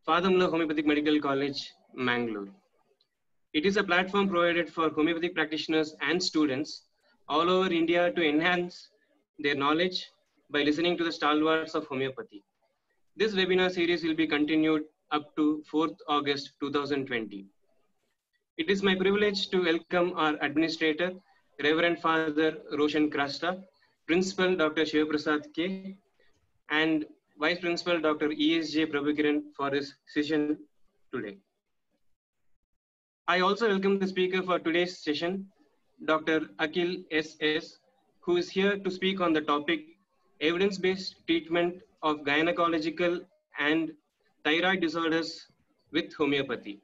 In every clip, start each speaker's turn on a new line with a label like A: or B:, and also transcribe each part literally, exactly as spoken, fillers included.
A: Father Muller Homeopathic Medical College, Mangalore. It is a platform provided for homeopathic practitioners and students all over India to enhance their knowledge by listening to the stalwarts of homeopathy. This webinar series will be continued up to fourth August two thousand twenty. It is my privilege to welcome our administrator, Reverend Father Roshan Krasta, Principal Doctor Shivaprasad K, and Vice Principal Doctor E S J Prabhukiran for this session today. I also welcome the speaker for today's session, Doctor Akhil S S, who is here to speak on the topic evidence-based treatment of gynecological and thyroid disorders with homeopathy.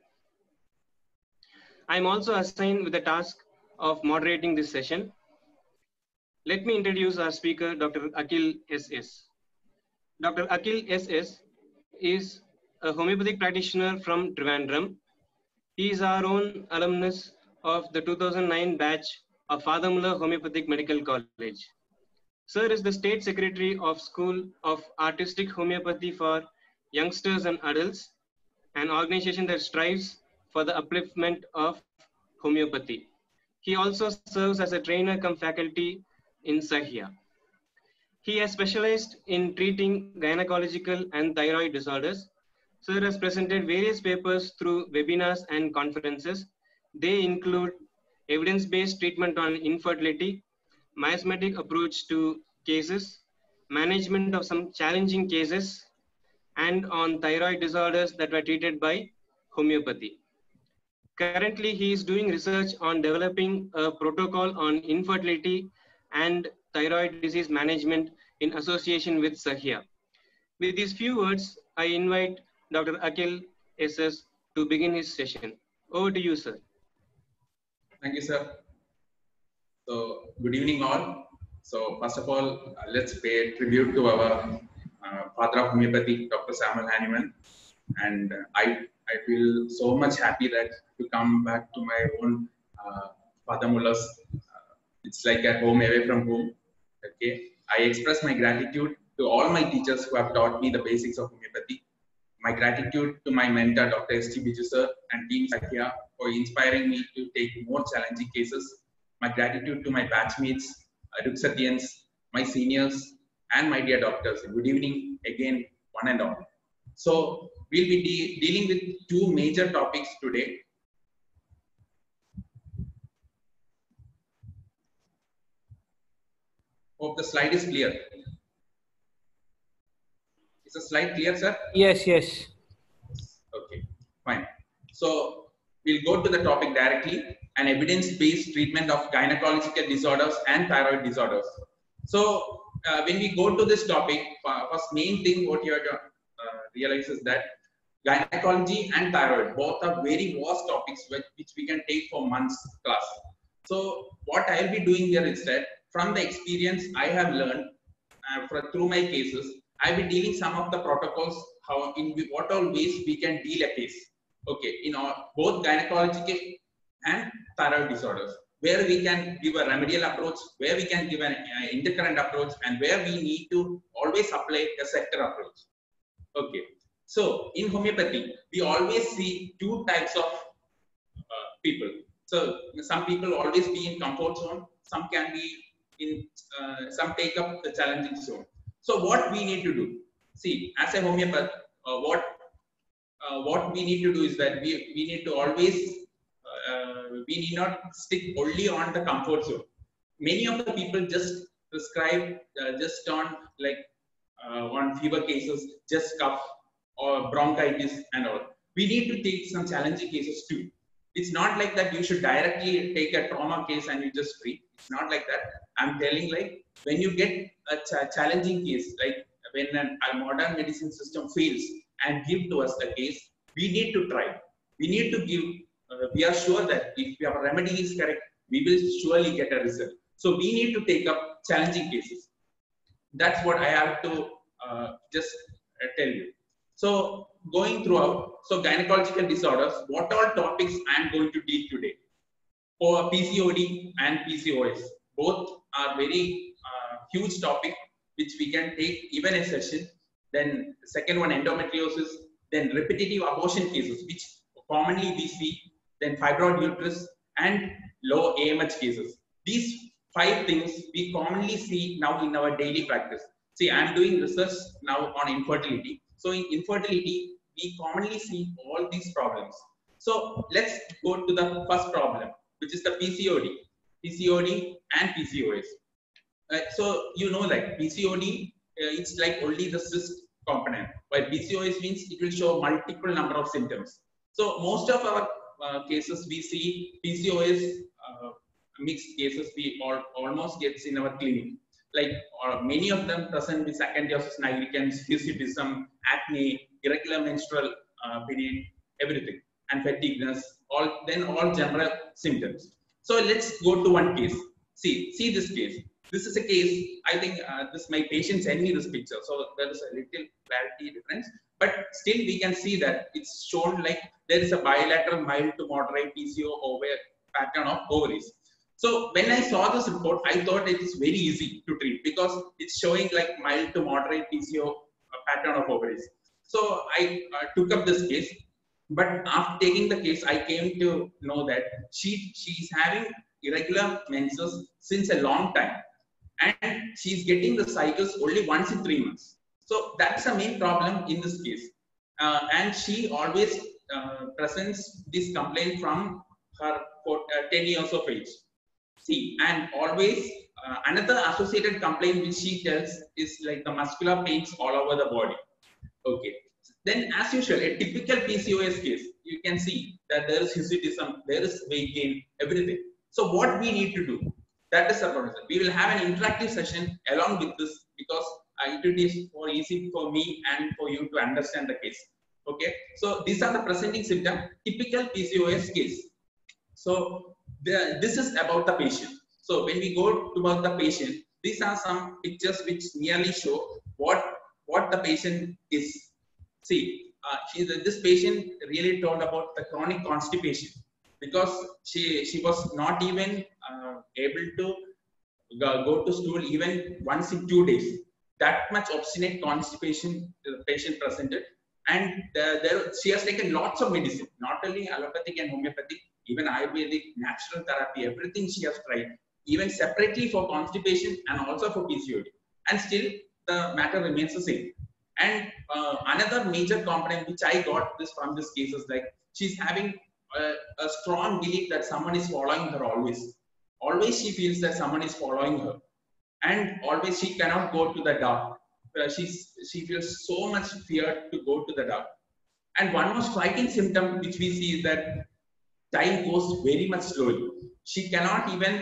A: I am also assigned with the task of moderating this session. Let me introduce our speaker, Doctor Akhil S S. Doctor Akhil S S is a homeopathic practitioner from Trivandrum. He is our own alumnus of the two thousand nine batch of Father Muller Homeopathic Medical College. Sir is the State Secretary of School of Artistic Homeopathy for Youngsters and Adults, an organization that strives for the upliftment of homeopathy. He also serves as a trainer cum faculty in Sahya. He has specialized in treating gynecological and thyroid disorders. Sir has presented various papers through webinars and conferences. They include evidence-based treatment on infertility, miasmatic approach to cases, management of some challenging cases, and on thyroid disorders that were treated by homeopathy. Currently, he is doing research on developing a protocol on infertility and thyroid disease management in association with Sahya. With these few words, I invite Doctor Akhil S S to begin his session. Over to you, sir.
B: Thank you, sir. So, good evening, all. So, first of all, uh, let's pay tribute to our uh, father of homeopathy, Doctor Samuel Hahnemann. And uh, I, I feel so much happy that to come back to my own uh, Father Muller's. Uh, it's like a home away from home. Okay. I express my gratitude to all my teachers who have taught me the basics of homeopathy. My gratitude to my mentor, Doctor S T Biju sir and Team Sahya for inspiring me to take more challenging cases. My gratitude to my batchmates, Ruksatians, my seniors, and my dear doctors. Good evening again, one and all. So, we'll be de dealing with two major topics today. Hope the slide is clear. Is the slide clear, sir?
C: Yes, yes.
B: Okay, fine. So, we'll go to the topic directly, an evidence-based treatment of gynecological disorders and thyroid disorders. So, uh, when we go to this topic, first main thing what you have to uh, realize is that gynecology and thyroid, both are very vast topics which, which we can take for months class. So, what I'll be doing here is that from the experience I have learned uh, for, through my cases, I'll be dealing some of the protocols, how in what all ways we can deal a case. Okay, in all, both gynecological and thyroid disorders, where we can give a remedial approach, where we can give an uh, intercurrent approach, and where we need to always apply a sector approach. Okay, so in homeopathy, we always see two types of uh, people. So some people always be in comfort zone, some can be in, uh, some take up the challenging zone. So what we need to do? See, as a homeopath, uh, what uh, what we need to do is that we, we need to always, uh, we need not stick only on the comfort zone. Many of the people just prescribe uh, just on like uh, on fever cases, just cough or bronchitis and all. We need to take some challenging cases too. It's not like that you should directly take a trauma case and you just treat. It's not like that. I'm telling like when you get a ch challenging case, like when an, a modern medicine system fails and give to us the case, we need to try. We need to give, uh, we are sure that if our remedy is correct, we will surely get a result. So we need to take up challenging cases. That's what I have to uh, just uh, tell you. So going throughout, so gynecological disorders, what all topics I am going to deal today? For P C O D and P C O S, both are very uh, huge topic which we can take even a session. Then the second one, endometriosis, then repetitive abortion cases, which commonly we see, then fibroid uterus and low A M H cases. These five things we commonly see now in our daily practice. See, I am doing research now on infertility. So in infertility, we commonly see all these problems. So let's go to the first problem, which is the P C O D, P C O D and P C O S. Uh, so you know, like P C O D, uh, it's like only the cyst component, while P C O S means it will show multiple number of symptoms. So most of our uh, cases we see P C O S uh, mixed cases we all, almost gets in our clinic. Like uh, many of them present with acanthosis nigricans, hirsutism, acne, irregular menstrual uh, period, everything, and fatigueness, all then all general symptoms. So let's go to one case. See, see this case. This is a case, I think uh, this my patient sent me this picture, so there is a little clarity difference, but still we can see that it's shown like there is a bilateral mild to moderate P C O pattern of ovaries. So when I saw this report, I thought it is very easy to treat because it's showing like mild to moderate P C O pattern of ovaries. So I uh, took up this case, but after taking the case, I came to know that she she is having irregular menses since a long time, and she's getting the cycles only once in three months. So that's the main problem in this case. Uh, and she always uh, presents this complaint from her for, uh, ten years of age. See, and always uh, another associated complaint which she tells is like the muscular pains all over the body. Okay. Then as usual, a typical P C O S case, you can see that there is hirsutism, there is weight gain, everything. So what we need to do? That is the problem. We will have an interactive session along with this because uh, it is more easy for me and for you to understand the case. Okay. So these are the presenting symptoms, typical P C O S case. So the, this is about the patient. So when we go about the patient, these are some pictures which nearly show what, what the patient is. See, uh, she, this patient really told about the chronic constipation because she, she was not even uh, able to go, go to stool even once in two days. That much obstinate constipation the patient presented. And the, there, she has taken lots of medicine, not only allopathic and homeopathic, even Ayurvedic, natural therapy, everything she has tried, even separately for constipation and also for P C O D. And still the matter remains the same. And uh, another major component which I got this from this case is like she's having a, a strong belief that someone is following her always. Always she feels that someone is following her. And always she cannot go to the dark. Uh, she's, she feels so much fear to go to the dark. And one more striking symptom which we see is that time goes very much slowly. She cannot even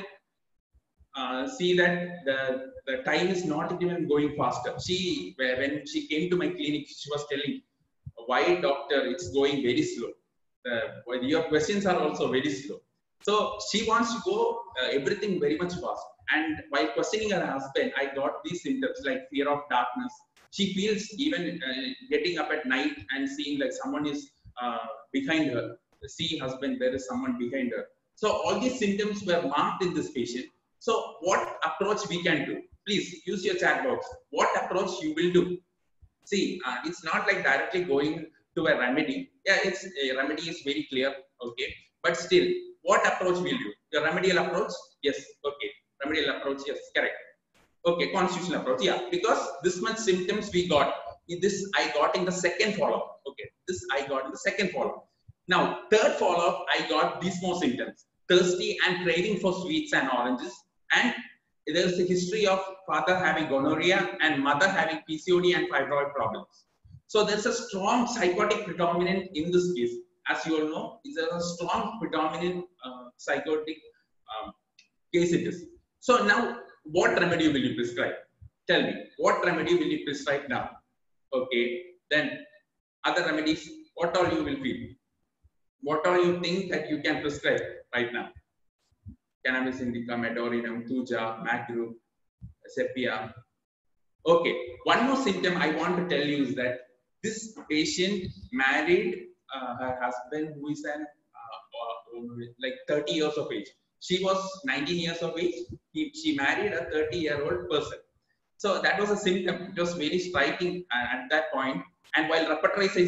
B: uh, see that the, the time is not even going faster. She, when she came to my clinic, she was telling, why doctor, it's going very slow. Uh, your questions are also very slow. So she wants to go uh, everything very much fast. And while questioning her husband, I got these symptoms like fear of darkness. She feels even uh, getting up at night and seeing like someone is uh, behind her. See husband, there is someone behind her. So all these symptoms were marked in this patient. So what approach we can do? Please use your chat box. What approach you will do? See, uh, it's not like directly going to a remedy. Yeah, it's a remedy is very clear. Okay, but still, what approach will you? The remedial approach? Yes. Okay. Remedial approach, yes, correct. Okay, constitutional approach, yeah, because this much symptoms we got, this I got in the second follow-up. Okay, this I got in the second follow-up. Now, third follow-up, I got these more symptoms, thirsty and craving for sweets and oranges, and there is a history of father having gonorrhea and mother having P C O D and fibroid problems. So there's a strong psychotic predominant in this case. As you all know, there is a strong predominant uh, psychotic um, case it is. So now, what remedy will you prescribe? Tell me, what remedy will you prescribe now? Okay, then other remedies, what all you will feel? What all you think that you can prescribe right now? Cannabis indica, medorinum, thuja, macru, sepia. Okay, one more symptom I want to tell you is that this patient married uh, her husband who is an uh, uh, like thirty years of age. She was nineteen years of age. He, she married a thirty year old person. So that was a symptom. It was very striking at that point. And while repertorizing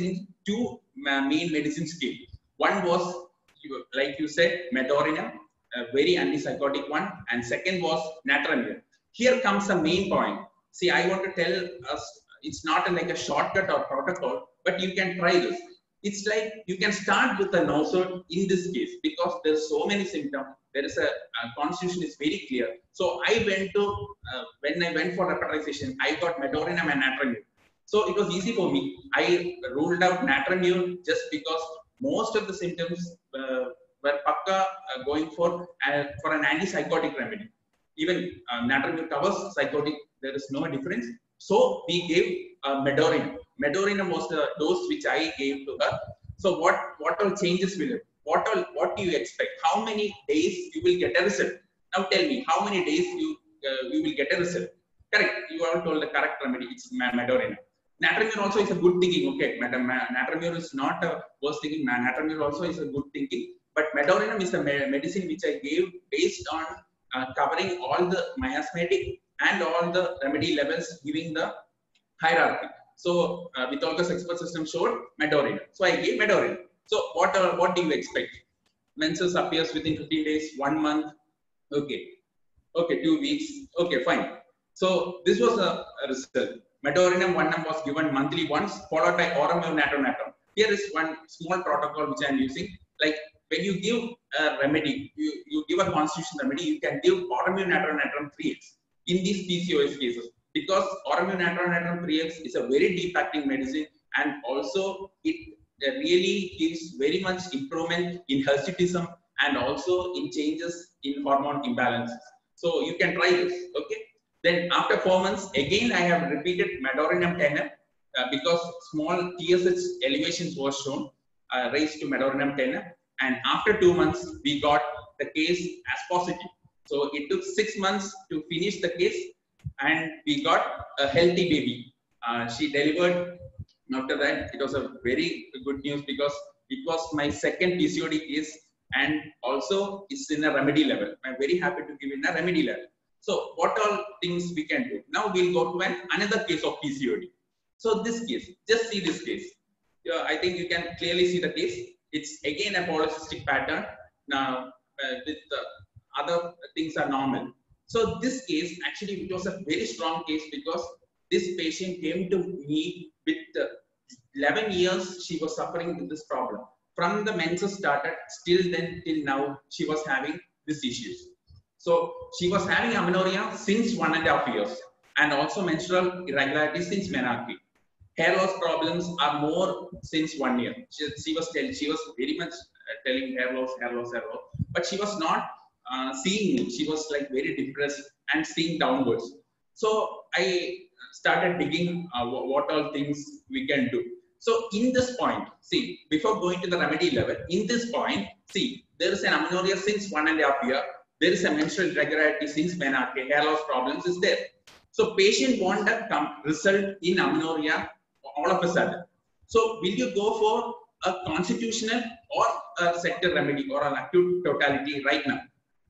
B: two main medicines came. One was, like you said, Medorinum, a very antipsychotic one, and second was Natramir. Here comes the main point. See, I want to tell us, it's not like a shortcut or protocol, but you can try this. It's like you can start with a nosode in this case because there's so many symptoms. There is a, a constitution is very clear. So I went to, uh, when I went for repetization, I got Medorinum and Natramir. So it was easy for me. I ruled out Natramir just because most of the symptoms uh, were pakka uh, going for, uh, for an antipsychotic remedy. Even uh, Natramir covers psychotic, there is no difference. So we gave uh, Medorinum. Medorinum was the dose which I gave to her. So what, what all changes will it? What all, what do you expect? How many days you will get a result? Now tell me, how many days you uh, you will get a result? Correct. You all told the correct remedy. It's Medorinum. Natramir also is a good thinking. Okay, Natramir is not a worst thinking. Natramir also is a good thinking. But Medorinum is a medicine which I gave based on uh, covering all the miasmatic and all the remedy levels, giving the hierarchy. So uh, Vitolca's expert system showed Medorinum. So I gave Medorinum. So what uh, what do you expect? Menses appears within fifteen days, one month. Okay, okay, two weeks. Okay, fine. So this was a, a result. Medorinum one was given monthly once, followed by Auromium Natronatrum. Here is one small protocol which I am using. Like when you give a remedy, you, you give a constitution remedy, you can give Auromium Natronatrum three X in these P C O S cases. Because Auromium Natronatrum three X is a very deep acting medicine, and also it really gives very much improvement in hirsutism and also in changes in hormone imbalances. So you can try this, okay? Then after four months, again I have repeated Medorinum ten M uh, because small T S H elevations was shown, uh, raised to Medorinum ten M, and after two months we got the case as positive. So it took six months to finish the case, and we got a healthy baby. Uh, she delivered. After that, it was a very good news because it was my second P C O D case, and also it's in a remedy level. I'm very happy to give in a remedy level. So what all things we can do? Now we'll go to an another case of P C O D. So this case, just see this case. Yeah, I think you can clearly see the case. It's again a polycystic pattern. Now uh, with the other things are normal. So this case, actually it was a very strong case because this patient came to me with uh, eleven years she was suffering with this problem. From the menses started, still then till now, she was having these issues. So she was having amenorrhea since one and a half years, and also menstrual irregularity since menarche. Hair loss problems are more since one year. She, she was telling, she was very much uh, telling hair loss, hair loss, hair loss, but she was not uh, seeing me. She was like very depressed and seeing downwards. So I started digging uh, what all things we can do. So in this point, see, before going to the remedy level, in this point, see, there is an amenorrhea since one and a half year. There is a menstrual irregularity since menarche, hair loss problems is there. So patient want a result in amenorrhea all of a sudden. So will you go for a constitutional or a sector remedy or an acute totality right now?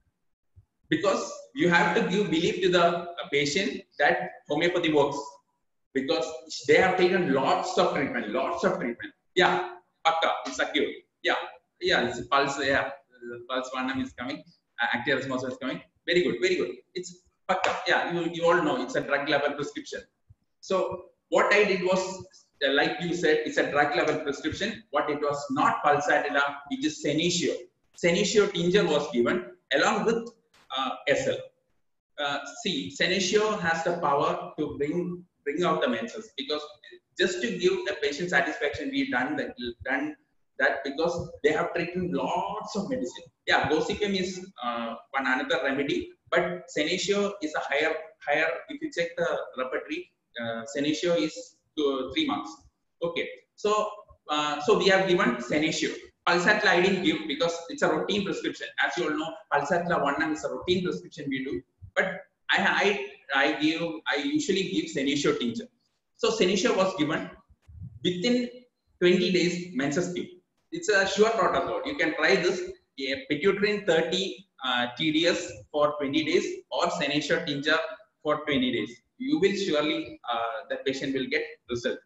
B: Because you have to give belief to the patient that homeopathy works. Because they have taken lots of treatment, lots of treatment. Yeah, pakka, it's acute. Yeah, yeah, it's pulse, yeah, pulse one is coming. Uh, active response is coming. Very good, very good. It's pakka. Yeah, you, you all know it's a drug level prescription. So what I did was, uh, like you said, it's a drug level prescription. What it was not pulsatilla, it is Senecio. Senecio tincture was given along with uh, S L. Uh, see, Senecio has the power to bring bring out the menses, because just to give a patient satisfaction, we've done that. Done that because they have taken lots of medicine. Yeah, Gossypium is uh, one another remedy, but Senecio is a higher, higher. If you check the repertory, uh, Senecio is two, three months. Okay, so uh, so we have given Senecio. Pulsatilla I didn't give because it's a routine prescription. As you all know, Pulsatilla one M is a routine prescription we do. But I I I give I usually give Senecio tincture. So Senecio was given within twenty days menses came. It's a sure protocol. You can try this. Yeah, Pituitrin thirty uh, T D S for twenty days or Senecio tincture for twenty days. You will surely, uh, the patient will get result.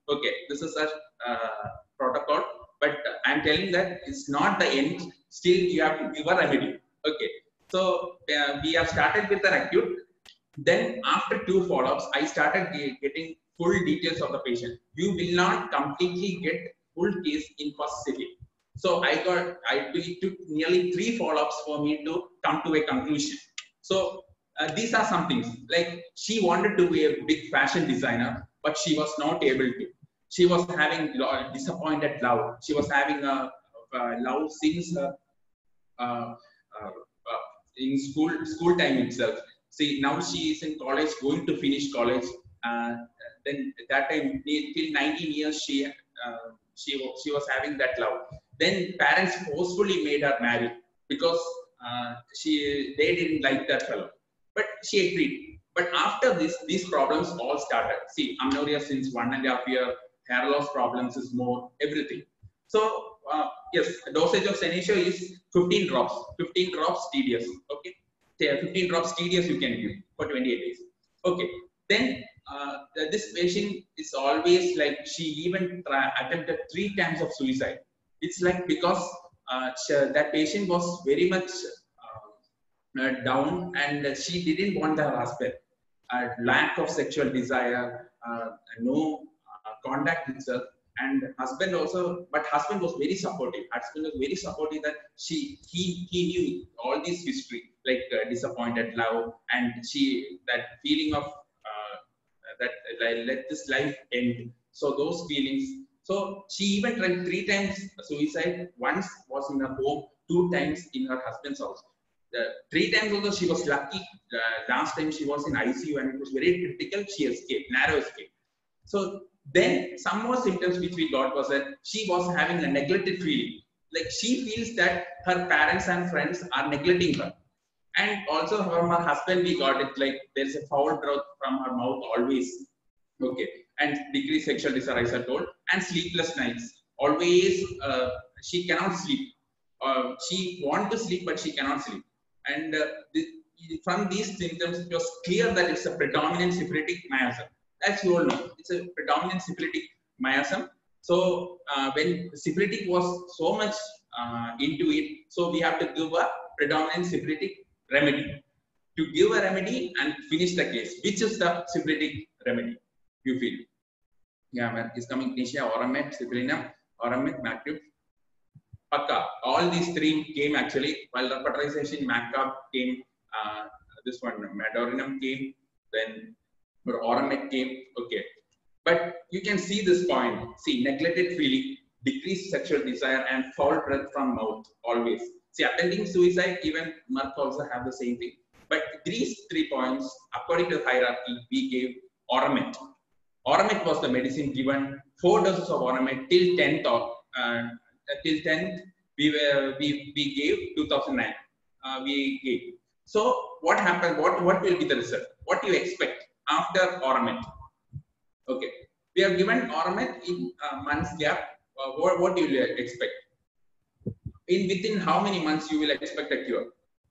B: Okay, this is a uh, protocol, but uh, I'm telling that it's not the end. Still, you have to give a remedy. Okay, so uh, we have started with an acute. Then after two follow-ups, I started ge- getting full details of the patient. You will not completely get full case in first sitting. So I got, I it took nearly three follow-ups for me to come to a conclusion. So uh, these are some things like she wanted to be a big fashion designer, but she was not able to. She was having lo- disappointed love. She was having a, a love since her uh, uh, uh, in school school time itself. See, now she is in college, going to finish college. Uh, then that time till nineteen years, she uh, she wa- she was having that love. Then parents forcefully made her marry because uh, she they didn't like that fellow, but she agreed. But after this, these problems all started. See, amenorrhea since one and a half year, hair loss problems is more, everything. So uh, yes, dosage of Senecio is fifteen drops, fifteen drops tedious. Okay, Say, fifteen drops tedious you can give for twenty-eight days. Okay, then uh, this patient is always like she even try, attempted three times of suicide. It's like because uh, she, that patient was very much uh, uh, down and she didn't want her husband. Uh, lack of sexual desire, uh, no uh, contact itself, and husband also. But husband was very supportive. Husband was very supportive that she he he knew all this history like uh, disappointed love and she that feeling of uh, that like, let this life end. So those feelings. So she even tried three times suicide. Once was in her home, two times in her husband's house. The three times also she was lucky. Uh, last time she was in I C U and it was very critical. She escaped, narrow escape. So then some more symptoms which we got was that she was having a neglected feeling. Like she feels that her parents and friends are neglecting her. And also from her husband, we got it like there's a foul breath from her mouth always. Okay. And decreased sexual desire, as I told, and sleepless nights. Always, uh, she cannot sleep. Uh, she want to sleep, but she cannot sleep. And uh, the, from these symptoms, it was clear that it's a predominant syphilitic miasm. As you all know, it's a predominant syphilitic miasm. So uh, when syphilitic was so much uh, into it, so we have to give a predominant syphilitic remedy. To give a remedy and finish the case, which is the syphilitic remedy you feel? Yeah, man, is coming Nisha, Oramet, Ciprianum, Oramet, Mactube, Pakka. All these three came actually, while the fertilization Macab came, uh, this one, Madorinum came, then Oramet came, okay. But you can see this point. See, neglected feeling, decreased sexual desire, and foul breath from mouth, always. See, attempting suicide, even Merck also have the same thing. But these three points, according to hierarchy, we gave Oramet. Oramet was the medicine given, four doses of Oramet till tenth of, uh, till tenth, we were, we, we gave two thousand nine. Uh, we gave. So what happened? What, what will be the result? What do you expect after Oramet? Okay, we have given Oramet in uh, months gap. Uh, what, what do you expect? In within how many months you will expect a cure?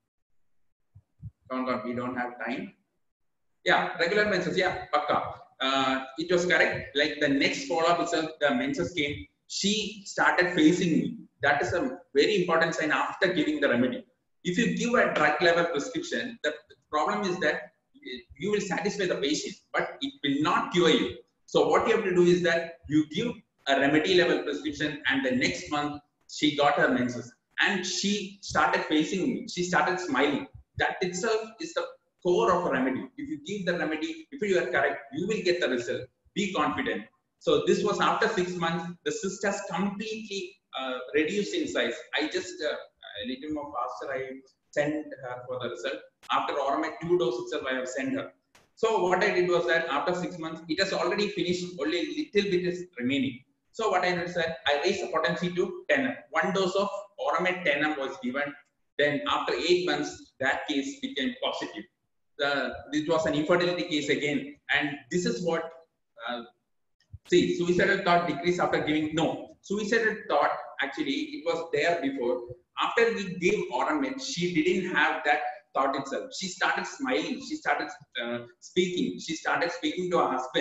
B: Don't, don't, we don't have time. Yeah, regular menses. Yeah, pakka. Uh, it was correct. Like the next follow-up itself, the menses came. She started facing me. That is a very important sign after giving the remedy. If you give a drug level prescription, the problem is that you will satisfy the patient, but it will not cure you. So what you have to do is that you give a remedy level prescription, and the next month she got her menses, and she started facing me. She started smiling. That itself is the core of a remedy. If you give the remedy, if you are correct, you will get the result. Be confident. So this was after six months. The cyst has completely uh, reduced in size. I just uh, a little more faster. I sent her for the result. After Oramet two dose itself, I have sent her. So what I did was that after six months, it has already finished. Only a little bit is remaining. So what I did is that I raised the potency to ten M. One dose of Oramet ten M was given. Then after eight months, that case became positive. The, it was an infertility case again, and this is what uh, see suicidal thought decreased after giving. No, suicidal thought actually it was there before. After we gave Oramet, she didn't have that thought itself. She started smiling. She started uh, speaking. She started speaking to her husband.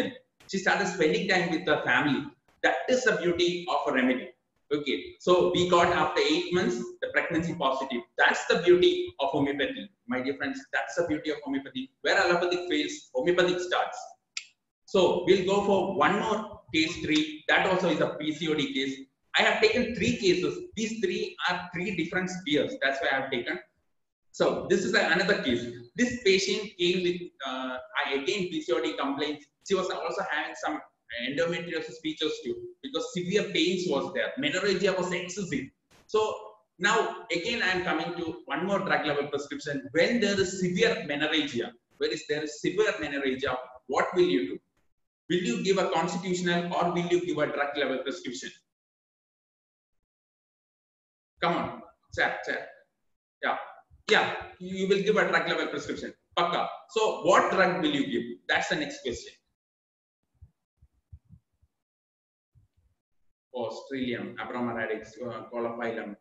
B: She started spending time with her family. That is the beauty of a remedy. Okay, so we got after eight months the pregnancy positive. That's the beauty of homeopathy, my dear friends. That's the beauty of homeopathy. Where allopathic fails, homeopathic starts. So we'll go for one more case three. That also is a P C O D case. I have taken three cases. These three are three different spheres. That's why I have taken. So this is another case. This patient came with uh, again P C O D complaints. She was also having some endometriosis features too, because severe pains was there. Menorrhagia was excessive. So now again I am coming to one more drug level prescription. When there is severe menorrhagia, where is there is severe menorrhagia, what will you do? Will you give a constitutional or will you give a drug level prescription? Come on, chat, chat. Yeah, yeah, you will give a drug level prescription. Pakka. So what drug will you give? That's the next question. Australium, Abromyradix, uh, Colophilum.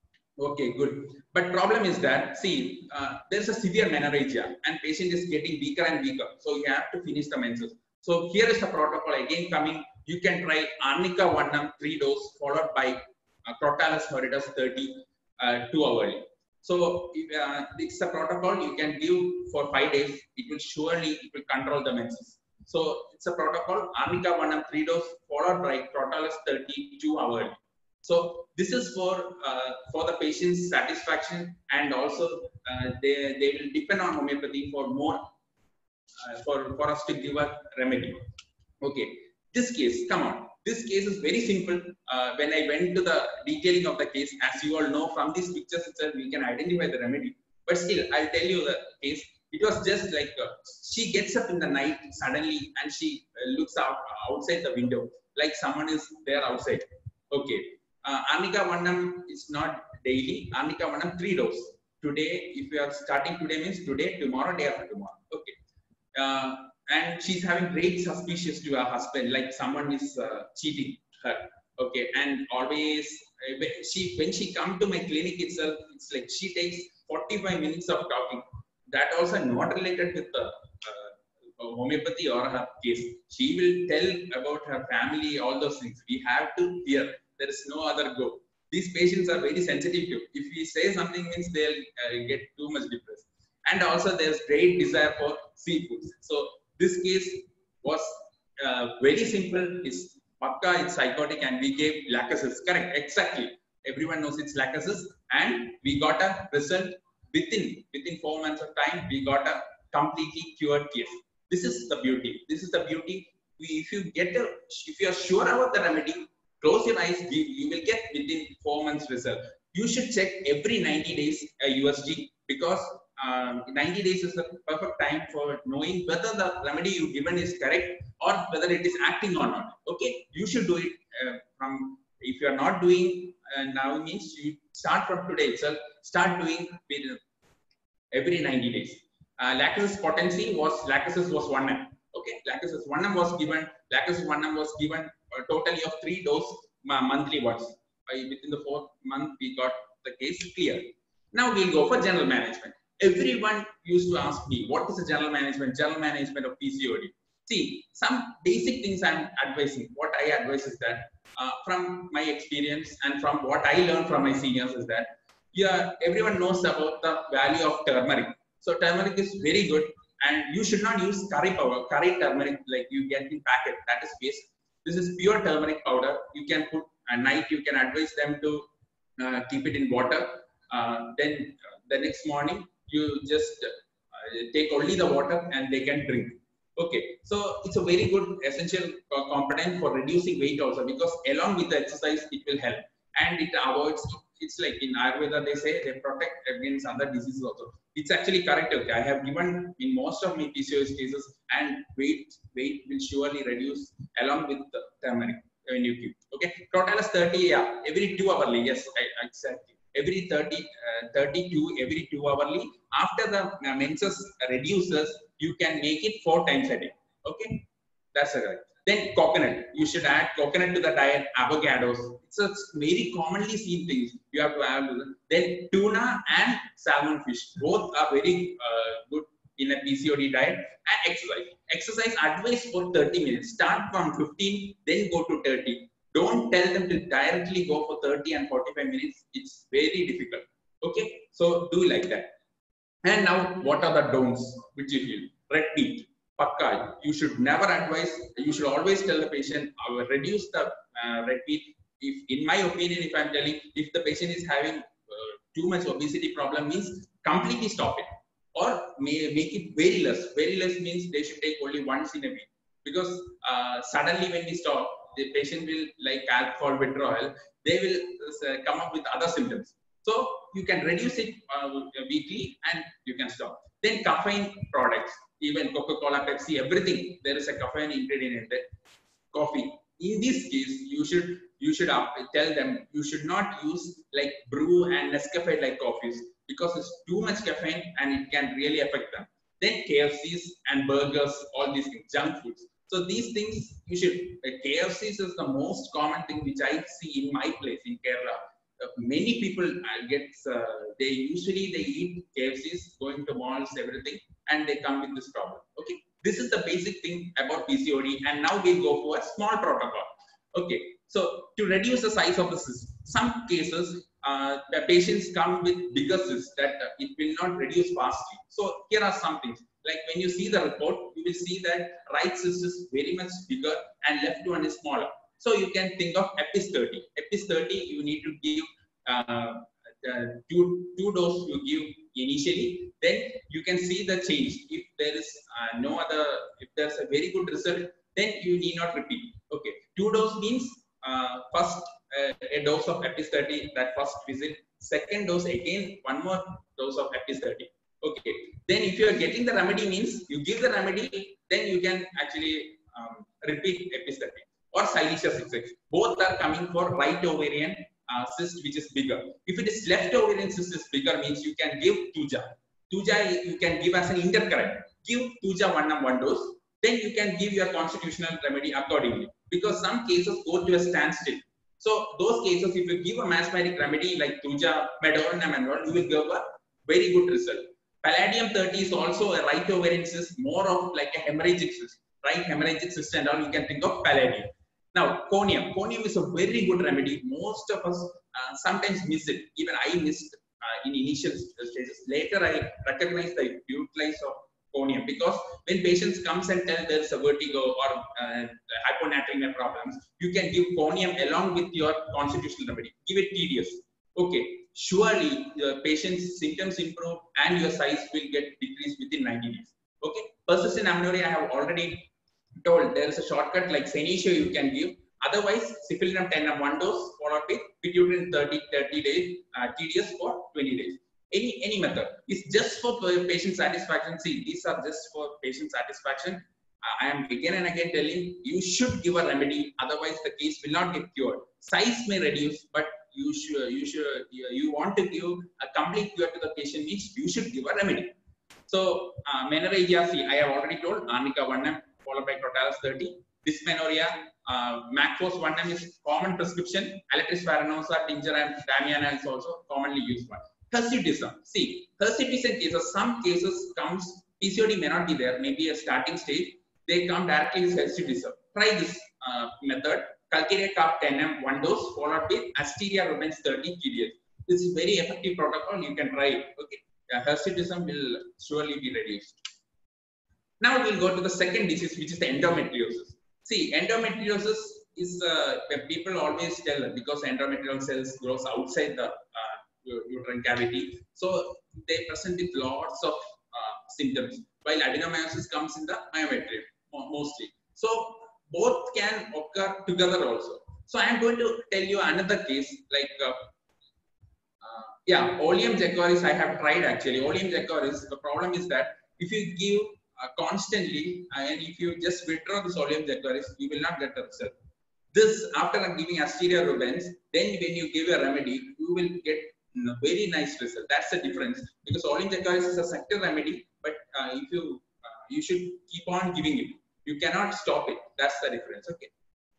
B: Okay, good. But problem is that, see, uh, there's a severe menorrhagia and patient is getting weaker and weaker. So you have to finish the menses. So here is the protocol again coming. You can try Arnica one M three dose followed by uh, Crotalus horridus thirty uh, two hourly. So uh, it's the protocol you can give for five days. It will surely it will control the menses. So it's a protocol Arnica one M three dose followed by Crotalus thirty two hourly. So this is for uh, for the patient's satisfaction, and also uh, they they will depend on homeopathy for more. Uh, for, for us to give a remedy. Okay, this case, come on. This case is very simple. Uh, when I went to the detailing of the case, as you all know from these pictures itself, we can identify the remedy. But still, I'll tell you the case. It was just like uh, she gets up in the night suddenly and she uh, looks out outside the window like someone is there outside. Okay, uh, Arnica one M is not daily. Arnica one M three dose. Today, if you are starting today means today, tomorrow, day after tomorrow. Okay. Uh, and she's having great suspicious to her husband, like someone is uh, cheating her. Okay, and always uh, when she when she come to my clinic itself, it's like she takes forty-five minutes of talking. That also not related with the uh, homeopathy or her case. She will tell about her family, all those things. We have to hear. There is no other go. These patients are very sensitive to. If we say something, means they'll uh, get too much depressed. And also there's great desire for seafoods. So this case was uh, very simple. It's Pakka, it's psychotic, and we gave Lachesis. Correct, exactly. Everyone knows it's Lachesis, and we got a result within within four months of time. We got a completely cured case. This is the beauty. This is the beauty. We, if you get a, if you are sure about the remedy, close your eyes. You, you will get within four months result. You should check every ninety days a U S G, because Um, ninety days is the perfect time for knowing whether the remedy you given is correct or whether it is acting or not. Okay, you should do it uh, from. If you are not doing uh, now, means you start from today itself. Start doing with every ninety days. Uh, Lachesis potency was Lachesis was one M. Okay, Lachesis one M was given. Lachesis one M was given a totally of three dose uh, monthly once. Uh, within the fourth month, we got the case clear. Now we'll go for general management. Everyone used to ask me, what is the general management, general management of P C O D? See, some basic things I'm advising. What I advise is that uh, from my experience and from what I learned from my seniors is that yeah, everyone knows about the value of turmeric. So turmeric is very good, and you should not use curry powder, curry turmeric like you get in packet. That is waste. This is pure turmeric powder. You can put at night. You can advise them to uh, keep it in water. Uh, then uh, the next morning, you just uh, take only the water and they can drink. Okay, so it's a very good essential uh, component for reducing weight also, because along with the exercise it will help, and it avoids. It's like in Ayurveda they say they protect against other diseases also. It's actually correct. Okay, I have given in most of my P C O S cases, and weight weight will surely reduce along with the turmeric when you keep. Okay, Crotalus thirty, yeah, every two hourly. Yes, I, exactly. Every thirty, uh, thirty-two, every two hourly. After the uh, menses reduces, you can make it four times a day. Okay, that's correct. Then coconut, you should add coconut to the diet. Avocados, it's a very commonly seen things. You have to add. Then tuna and salmon fish, both are very uh, good in a P C O D diet, and exercise. Exercise advice for thirty minutes. Start from fifteen, then go to thirty. Don't tell them to directly go for thirty and forty-five minutes. It's very difficult. Okay, so do like that. And now, what are the don'ts which you feel? Red meat, pakka. You should never advise. You should always tell the patient, I will reduce the uh, red meat. If, in my opinion, if I'm telling, if the patient is having uh, too much obesity problem, means completely stop it, or may make it very less. Very less means they should take only once in a week, because uh, suddenly when we stop, the patient will, like alcohol withdrawal, they will uh, come up with other symptoms. So you can reduce it uh, weekly and you can stop. Then caffeine products, even Coca-Cola, Pepsi, everything, there is a caffeine ingredient in that. Coffee. In this case, you should you should uh, tell them you should not use like brew and Nescafe like coffees, because it's too much caffeine and it can really affect them. Then K F Cs and burgers, all these things, junk foods. So these things you should. Uh, K F Cs is the most common thing which I see in my place in Kerala. Uh, many people uh, get uh, they usually they eat K F Cs, going to malls, everything, and they come with this problem. Okay, this is the basic thing about P C O D, and now we go for a small protocol. Okay, so to reduce the size of the cyst, some cases uh, the patients come with bigger cysts that uh, it will not reduce fastly. So here are some things. Like when you see the report, you will see that right cyst is very much bigger and left one is smaller. So you can think of EPIS thirty. EPIS thirty, you need to give uh, the two, two dose you give initially. Then you can see the change. If there is uh, no other, if there's a very good result, then you need not repeat. Okay, two dose means uh, first uh, a dose of EPIS thirty, that first visit. Second dose again, one more dose of EPIS thirty. Okay, then if you are getting the remedy means you give the remedy, then you can actually um, repeat EPIS thirty. Or Silicea six X. Both are coming for right ovarian uh, cyst, which is bigger. If it is left ovarian cyst is bigger, means you can give Tuja. Tuja you can give as an intercurrent. Give Tuja one and one dose. Then you can give your constitutional remedy accordingly. Because some cases go to a standstill. So those cases, if you give a masmeric remedy like Tuja, Medorinum and all, you will give a very good result. Palladium thirty is also a right ovarian cyst, more of like a hemorrhagic cyst. Right hemorrhagic cyst and all, you can think of palladium. Now, conium. Conium is a very good remedy. Most of us uh, sometimes miss it. Even I missed uh, in initial stages. Later, I recognize the utilize of conium, because when patients comes and tell there's a vertigo or uh, hyponatremia problems, you can give conium along with your constitutional remedy. Give it tedious. Okay, surely the patient's symptoms improve and your size will get decreased within ninety days. Okay, persistent amenorrhea I have already told. There is a shortcut like Senecio you can give. Otherwise, Cipilinum ten one dose followed with pituitrin thirty, thirty days, uh, tedious for twenty days. Any any method is just for patient satisfaction. See, these are just for patient satisfaction. Uh, I am again and again telling you should give a remedy. Otherwise, the case will not get cured. Size may reduce, but you should you should you, you want to give a complete cure to the patient means you should give a remedy. So, uh, menorrhagia, see, I have already told Arnica one M followed by Crotalus thirty. Dysmenorrhea, uh, Macphos one M is common prescription. Aletris farinosa, Tincture and Damiana is also commonly used one. Hirsutism, see, Hirsutism cases, some cases comes, P C O D may not be there, maybe a starting stage, they come directly with Hirsutism. Try this uh, method. Calcarea carb ten M one dose followed with Asteria rubens thirty tedious. This is very effective protocol, you can try it. Okay. Uh, Hirsutism will surely be reduced. Now we'll go to the second disease, which is the endometriosis. See, endometriosis is uh, people always tell because endometrial cells grows outside the uh, uterine cavity, so they present with lots of uh, symptoms. While adenomyosis comes in the myometrium mostly. So both can occur together also. So I am going to tell you another case like. Uh, Uh, yeah, Oleum jacoris I have tried actually. Oleum jacoris, the problem is that if you give uh, constantly and if you just withdraw this Oleum jacoris, you will not get the result. This, after giving Asteria rubens, then when you give a remedy, you will get a very nice result. That's the difference, because Oleum jacoris is a sector remedy, but uh, if you uh, you should keep on giving it. You cannot stop it. That's the difference. Okay.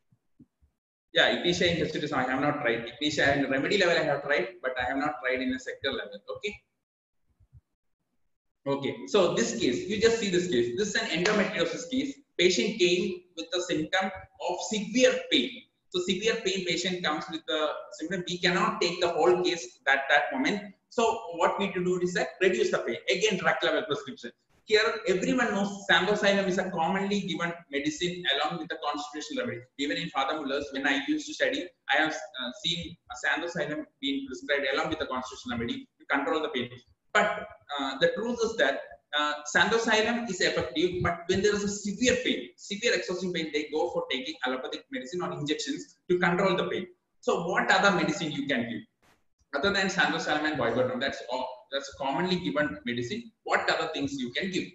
B: Yeah, Echinacea in Hirsutism I have not tried. Echinacea in remedy level I have tried, but I have not tried in a sector level. Okay. Okay, so this case, you just see this case. This is an endometriosis case. Patient came with a symptom of severe pain. So severe pain patient comes with a symptom. We cannot take the whole case at that moment. So what we need to do is that reduce the pain. Again, drug level prescription. Here, everyone knows Sandoxylum is a commonly given medicine along with the constitutional remedy. Even in Father Muller's, when I used to study, I have uh, seen Sandoxylum being prescribed along with the constitutional remedy to control the pain. But uh, the truth is that uh, Sandoxylum is effective, but when there is a severe pain, severe exhausting pain, they go for taking allopathic medicine or injections to control the pain. So what other medicine you can give? Other than Sandoxylum and Viburnum, that's all. That's commonly given medicine. What other things you can give?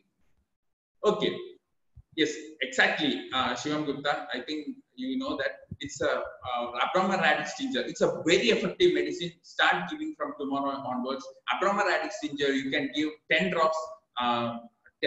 B: Okay. Yes, exactly. Uh, Shivam Gupta, I think you know that it's a uh, Abramour radix tincture. It's a very effective medicine. Start giving from tomorrow onwards. Abramour radix tincture, you can give ten drops uh,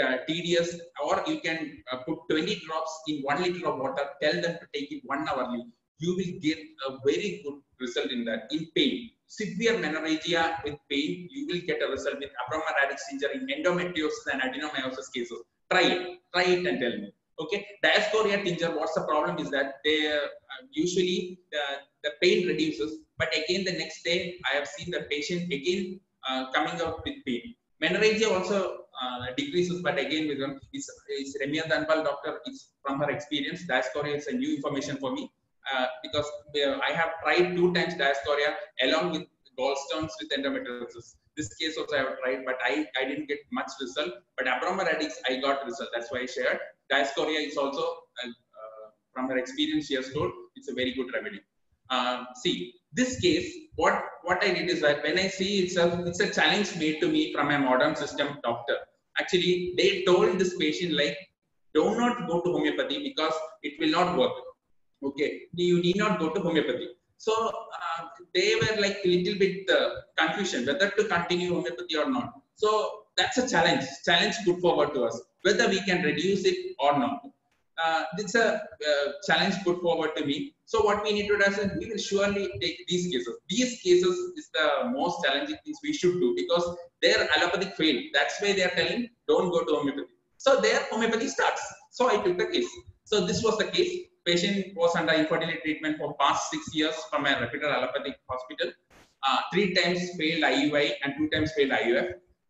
B: T D S, or you can uh, put twenty drops in one liter of water. Tell them to take it one hourly. You will get a very good result in that. In pain, severe menorrhagia with pain, you will get a result with Abramour radix tincture in endometriosis and adenomyosis cases. Try it, try it and tell me. Okay, Diascorea tincture, what's the problem is that they uh, usually the, the pain reduces, but again the next day I have seen the patient again uh, coming out with pain. Menorrhagia also uh, decreases, but again with them, it's, it's Remia Danbal doctor, it's from her experience. Diascorea is a new information for me uh, because uh, I have tried two times Diascorea along with gallstones with endometriosis. This case also I have tried, but I, I didn't get much result. But Abramour radix, I got result. That's why I shared. Diascorea is also, uh, uh, from her experience, she has told, it's a very good remedy. Uh, see, this case, what, what I did is that when I see it's a, it's a challenge made to me from a modern system doctor. Actually, they told this patient like, do not go to homeopathy because it will not work. Okay, you need not go to homeopathy. So uh, they were like a little bit uh, confusion whether to continue homeopathy or not. So that's a challenge, challenge put forward to us, whether we can reduce it or not. Uh, it's a uh, challenge put forward to me. So what we need to do is we will surely take these cases. These cases is the most challenging things we should do because their allopathic failed. That's why they are telling don't go to homeopathy. So their homeopathy starts. So I took the case. So this was the case. Patient was under infertility treatment for past six years from a reputed allopathic hospital. Uh, three times failed I U I and two times failed I U F.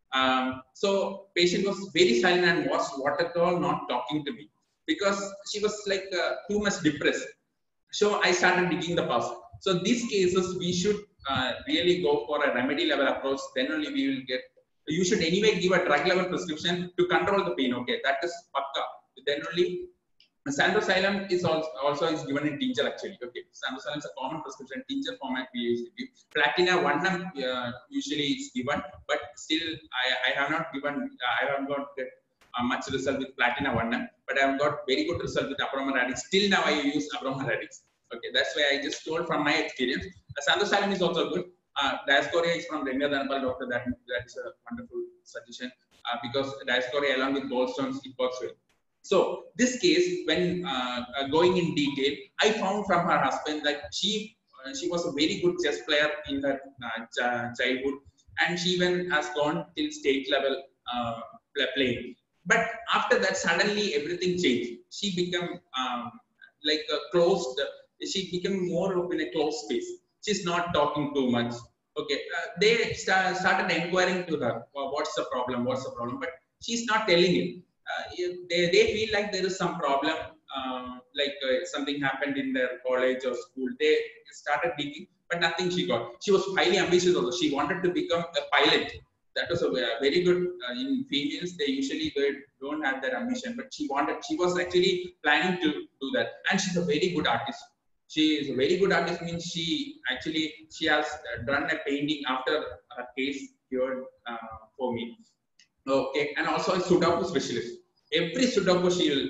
B: Um, so patient was very silent and was what at all not talking to me because she was like uh, too much depressed. So I started digging the past. So these cases we should uh, really go for a remedy level approach. Then only we will get. You should anyway give a drug level prescription to control the pain. Okay, that is pakka. Then only. Sandoxylum is also, also is given in tincture actually. Okay, Sandoxylum is a common prescription tincture format we use. Platina one uh, usually is given, but still I, I have not given. I have not get uh, much result with Platina one, but I have got very good result with Abramour radix. Still now I use Abramour radix. Okay, that's why I just told from my experience. Uh, Sandoxylum is also good. Uh, Diascorea is from Remia Danbal doctor. That that's a wonderful suggestion uh, because Diascorea along with gallstones it works well. So this case, when uh, uh, going in detail, I found from her husband that she uh, she was a very good chess player in her uh, ch childhood, and she even has gone till state level uh, playing. But after that, suddenly everything changed. She became um, like a closed. She became more of in a closed space. She's not talking too much. Okay, uh, they st started inquiring to her, well, what's the problem? What's the problem? But she's not telling it. Uh, they, they feel like there is some problem, uh, like uh, something happened in their college or school. They started digging, but nothing she got. She was highly ambitious also. She wanted to become a pilot. That was a very good, uh, in females, they usually don't have that ambition, but she wanted, she was actually planning to do that. And she's a very good artist. She is a very good artist, means she actually, she has done a painting after her case cured uh, for me. Okay, and also a Sudoku specialist. Every Sudoku she will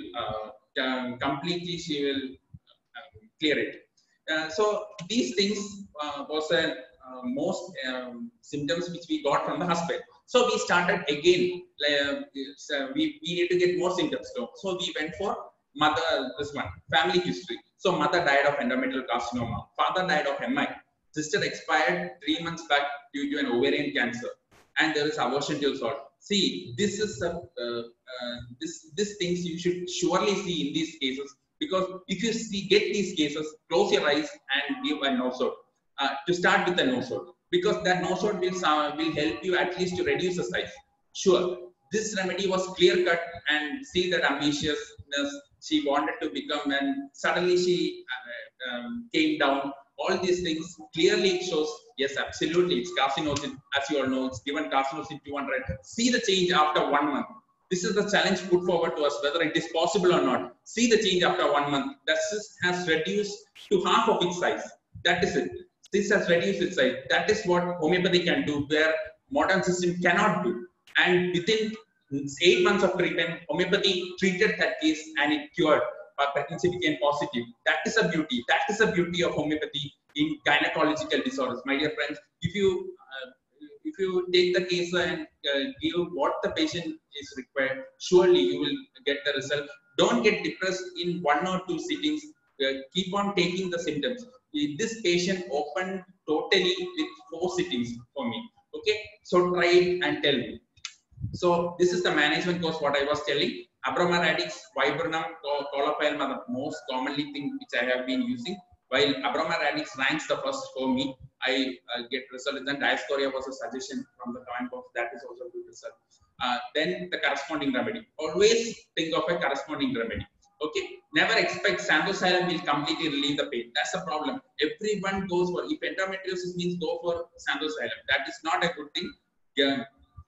B: uh, completely she will uh, clear it. Uh, so these things uh, was a uh, most um, symptoms which we got from the husband. So we started again. Uh, so we, we need to get more symptoms. So, so we went for mother this one family history. So mother died of endometrial carcinoma. Father died of M I. Sister expired three months back due to an ovarian cancer. and there is abortion till salt. See, this is a, uh, uh, this this things you should surely see in these cases, because if you see get these cases, close your eyes and give a no-salt. Uh, to start with a no-salt, because that no-salt will uh, will help you at least to reduce the size. Sure, this remedy was clear cut, and see that ambitiousness she wanted to become, and suddenly she uh, um, came down. All these things clearly shows, yes, absolutely, it's carcinosin, as you all know, it's given carcinosin two hundred. See the change after one month. This is the challenge put forward to us, whether it is possible or not. See the change after one month. That has reduced to half of its size. That is it. This has reduced its size. That is what homeopathy can do, where modern system cannot do. And within eight months of treatment, homeopathy treated that case and it cured. But pregnancy became positive. That is a beauty. That is a beauty of homeopathy in gynecological disorders. My dear friends, if you uh, if you take the case and uh, give what the patient is required, surely you will get the result. Don't get depressed in one or two sittings. Uh, keep on taking the symptoms. This patient opened totally with four sittings for me. Okay, so try it and tell me. So this is the management course what I was telling. Abromyradix, Viburnum, Colophilum are the most commonly thing which I have been using. While Abromyradix ranks the first for me, I uh, get result. Then Diascorea was a suggestion from the comment box. That is also a good result. Uh, then the corresponding remedy. Always think of a corresponding remedy. Okay, never expect Sandoxylum will completely relieve the pain. That's the problem. Everyone goes for, if endometriosis means go for Sandoxylum. That is not a good thing. Yeah.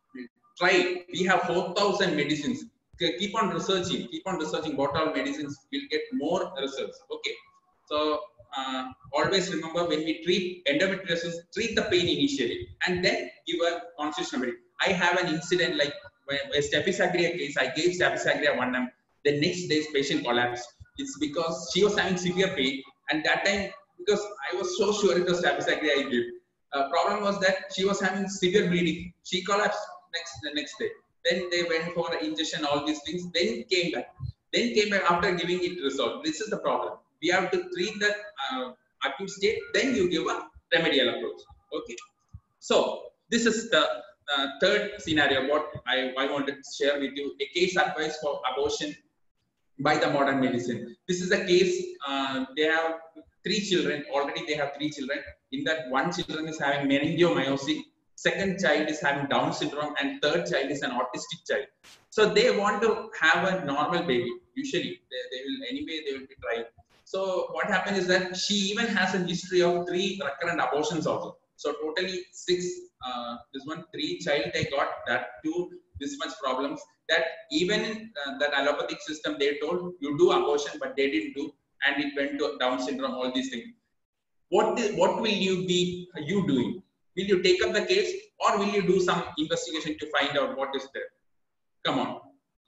B: Try. We have four thousand medicines. Keep on researching. Keep on researching what all medicines will get more results. Okay. So uh, always remember, when we treat endometriosis, treat the pain initially and then give a constitutional remedy. I have an incident like a Staphysagrea case. I gave Staphysagrea one M. The next day's patient collapsed. It's because she was having severe pain, and that time, because I was so sure it was Staphysagrea I gave. Uh, problem was that she was having severe bleeding. She collapsed next the next day. Then they went for injection, all these things. Then came back. Then came back after giving it result. This is the problem. We have to treat that uh, acute state. Then you give a remedial approach. Okay. So this is the uh, third scenario. What I, I wanted to share with you: a case advice for abortion by the modern medicine. This is a case. Uh, they have three children. Already they have three children. In that, one children is having meningomyosine. Second child is having Down syndrome, and third child is an autistic child. So they want to have a normal baby. Usually, they, they will anyway they will be trying. So what happened is that she even has a history of three recurrent abortions also. So totally six. Uh, this one three child they got, that two this much problems. That even in uh, that allopathic system they told you do abortion, but they didn't do, and it went to Down syndrome. All these things. What is, what will you be you doing? Will you take up the case, or will you do some investigation to find out what is there? Come on.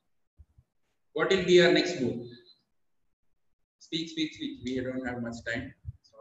B: What will be your next move? Speak, speak, speak. We don't have much time.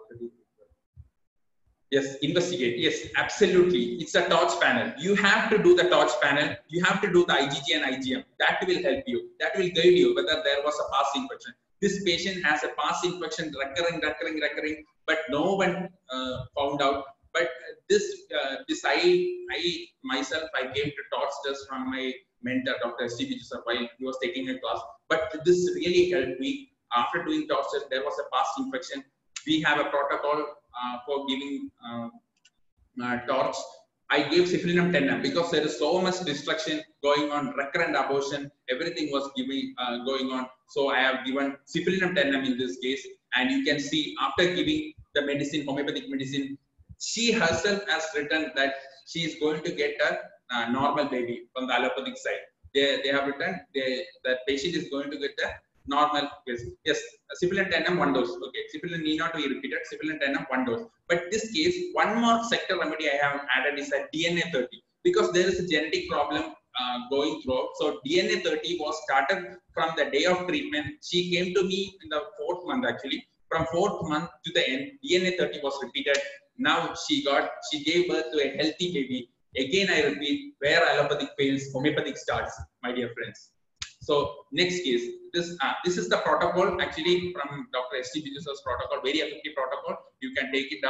B: Yes, investigate. Yes, absolutely. It's a torch panel. You have to do the torch panel. You have to do the I G G and I G M. That will help you. That will guide you whether there was a past infection. This patient has a past infection, recurring, recurring, recurring, but no one uh, found out. But this, uh, this I, I myself, I gave to torch test from my mentor, Doctor S T B Joseph, while he was taking a class. But this really helped me. After doing torch test, there was a past infection. We have a protocol uh, for giving uh, uh, torch. I gave Cipilinum ten M because there is so much destruction going on, recurrent abortion, everything was giving uh, going on. So I have given Cipilinum ten M in this case, and you can see after giving the medicine, homeopathic medicine, she herself has written that she is going to get a uh, normal baby from the allopathic side. They, they have written they, that patient is going to get a normal baby. Yes, Cipilinum ten M, one dose. Okay, Cipilinum need not be repeated. Cipilinum ten M, one dose. But this case, one more sector remedy I have added is a D N A thirty, because there is a genetic problem uh, going through. So D N A thirty was started from the day of treatment. She came to me in the fourth month actually. From fourth month to the end, D N A thirty was repeated. Now she got, she gave birth to a healthy baby. Again, I repeat, where allopathic fails, homeopathic starts, my dear friends. So next case, this uh, this is the protocol actually from Doctor S T B Joseph's protocol, very effective protocol. You can take it down.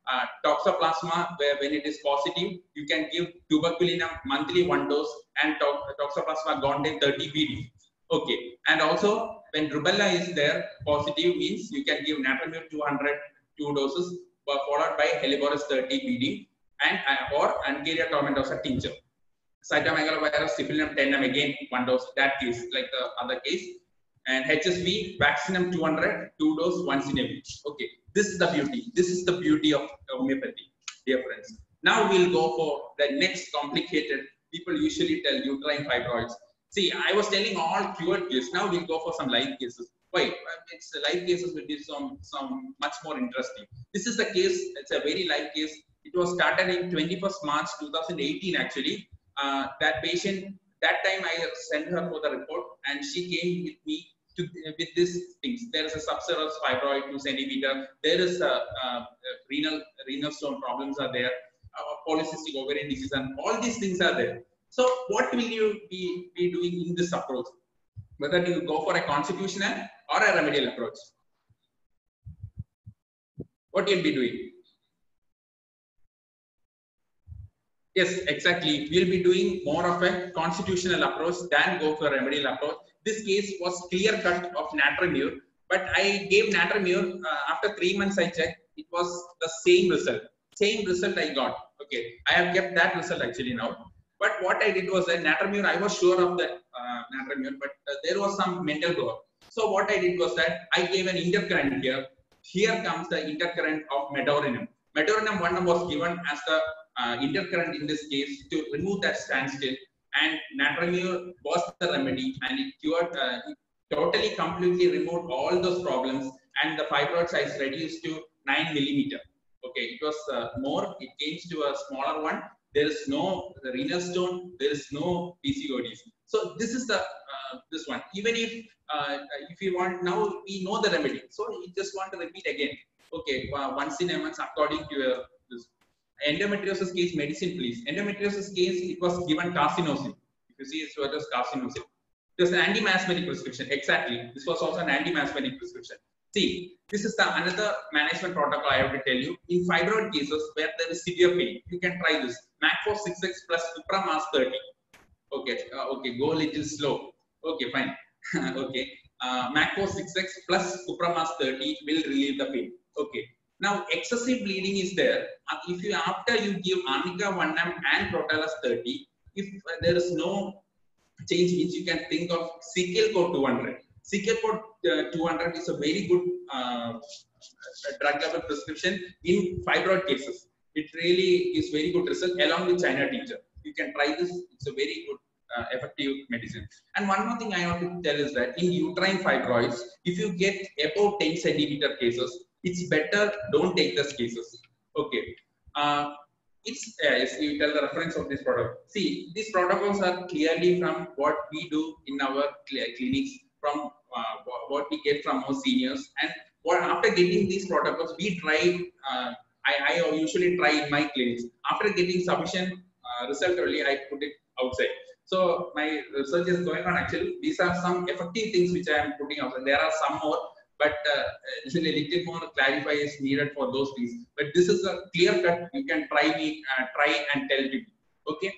B: uh, toxoplasma, where when it is positive, you can give tuberculinum monthly one dose and to toxoplasma gondii thirty B D. Okay, and also when rubella is there, positive means you can give natriumyr two hundred two doses, followed by Helleborus thirty B D and uh, or Ankyria tomentosa tincture. Cytomegalovirus syphilinum ten again one dose, that case like the other case. And H S V vaccinum two hundred, two dose once in a week. Okay, this is the beauty. This is the beauty of homeopathy, dear friends. Now we'll go for the next complicated. People usually tell uterine fibroids. See, I was telling all cured cases. Now we'll go for some live cases. Why? It's live cases will be some some much more interesting. This is the case. It's a very live case. It was started in twenty-first March two thousand eighteen. Actually, uh, that patient. That time I sent her for the report, and she came with me to with these things. There is a subserous fibroid two centimeter. There is a, a, a renal renal stone problems are there. Uh, polycystic ovarian disease, and all these things are there. So what will you be, be doing in this approach? Whether you go for a constitutional or a remedial approach? What you'll be doing? Yes, exactly. We'll be doing more of a constitutional approach than go for a remedial approach. This case was clear cut of natriumyr, but I gave natriumyr uh, after three months I checked, it was the same result. Same result I got. Okay, I have kept that result actually now. But what I did was that natriumyr, I was sure of that uh, natriumyr, but uh, there was some mental block. So what I did was that I gave an intercurrent here. Here comes the intercurrent of medorinum. Medorinum one was given as the uh, intercurrent in this case to remove that standstill, and natriumyr was the remedy, and it cured, uh, it totally completely removed all those problems, and the fibroid size reduced to nine millimeter. Okay, it was uh, more, it came to a smaller one. There is no the renal stone, there is no P C O Ds. So this is the uh, this one. Even if uh, if you want, now we know the remedy, so you just want to repeat again. Okay, uh, once in a month according to your this endometriosis case medicine, please. Endometriosis case, it was given carcinosin. If you see, it was carcinosin. It was an anti-masmeric prescription. Exactly, this was also an anti-masmeric prescription. See, this is the another management protocol I have to tell you. In fibroid cases where there is severe pain, you can try this. Macfos six X plus Cupramas thirty. Okay, uh, okay, go a little slow. Okay, fine. Okay, uh, Macfos six X plus Cupramas thirty will relieve the pain. Okay. Now excessive bleeding is there. If you after you give Arnica one M and Protalus thirty, if uh, there is no change, means you can think of Secalcode two hundred. Secalcode uh, two hundred is a very good uh, drug level prescription in fibroid cases. It really is very good result along with China tincture. You can try this. It's a very good uh, effective medicine. And one more thing I want to tell is that in uterine fibroids, if you get above ten centimeter cases, it's better don't take those cases. Okay. Uh, it's uh, you tell the reference of this product. See, these protocols are clearly from what we do in our clinics, from uh, what we get from our seniors, and what after getting these protocols, we try. Uh, I, I usually try in my clinics. After getting sufficient uh, result, only I put it outside. So my research is going on. Actually, these are some effective things which I am putting outside. There are some more, but uh, a little more clarify is needed for those things. But this is a clear cut. You can try me, uh, try and tell me. Okay.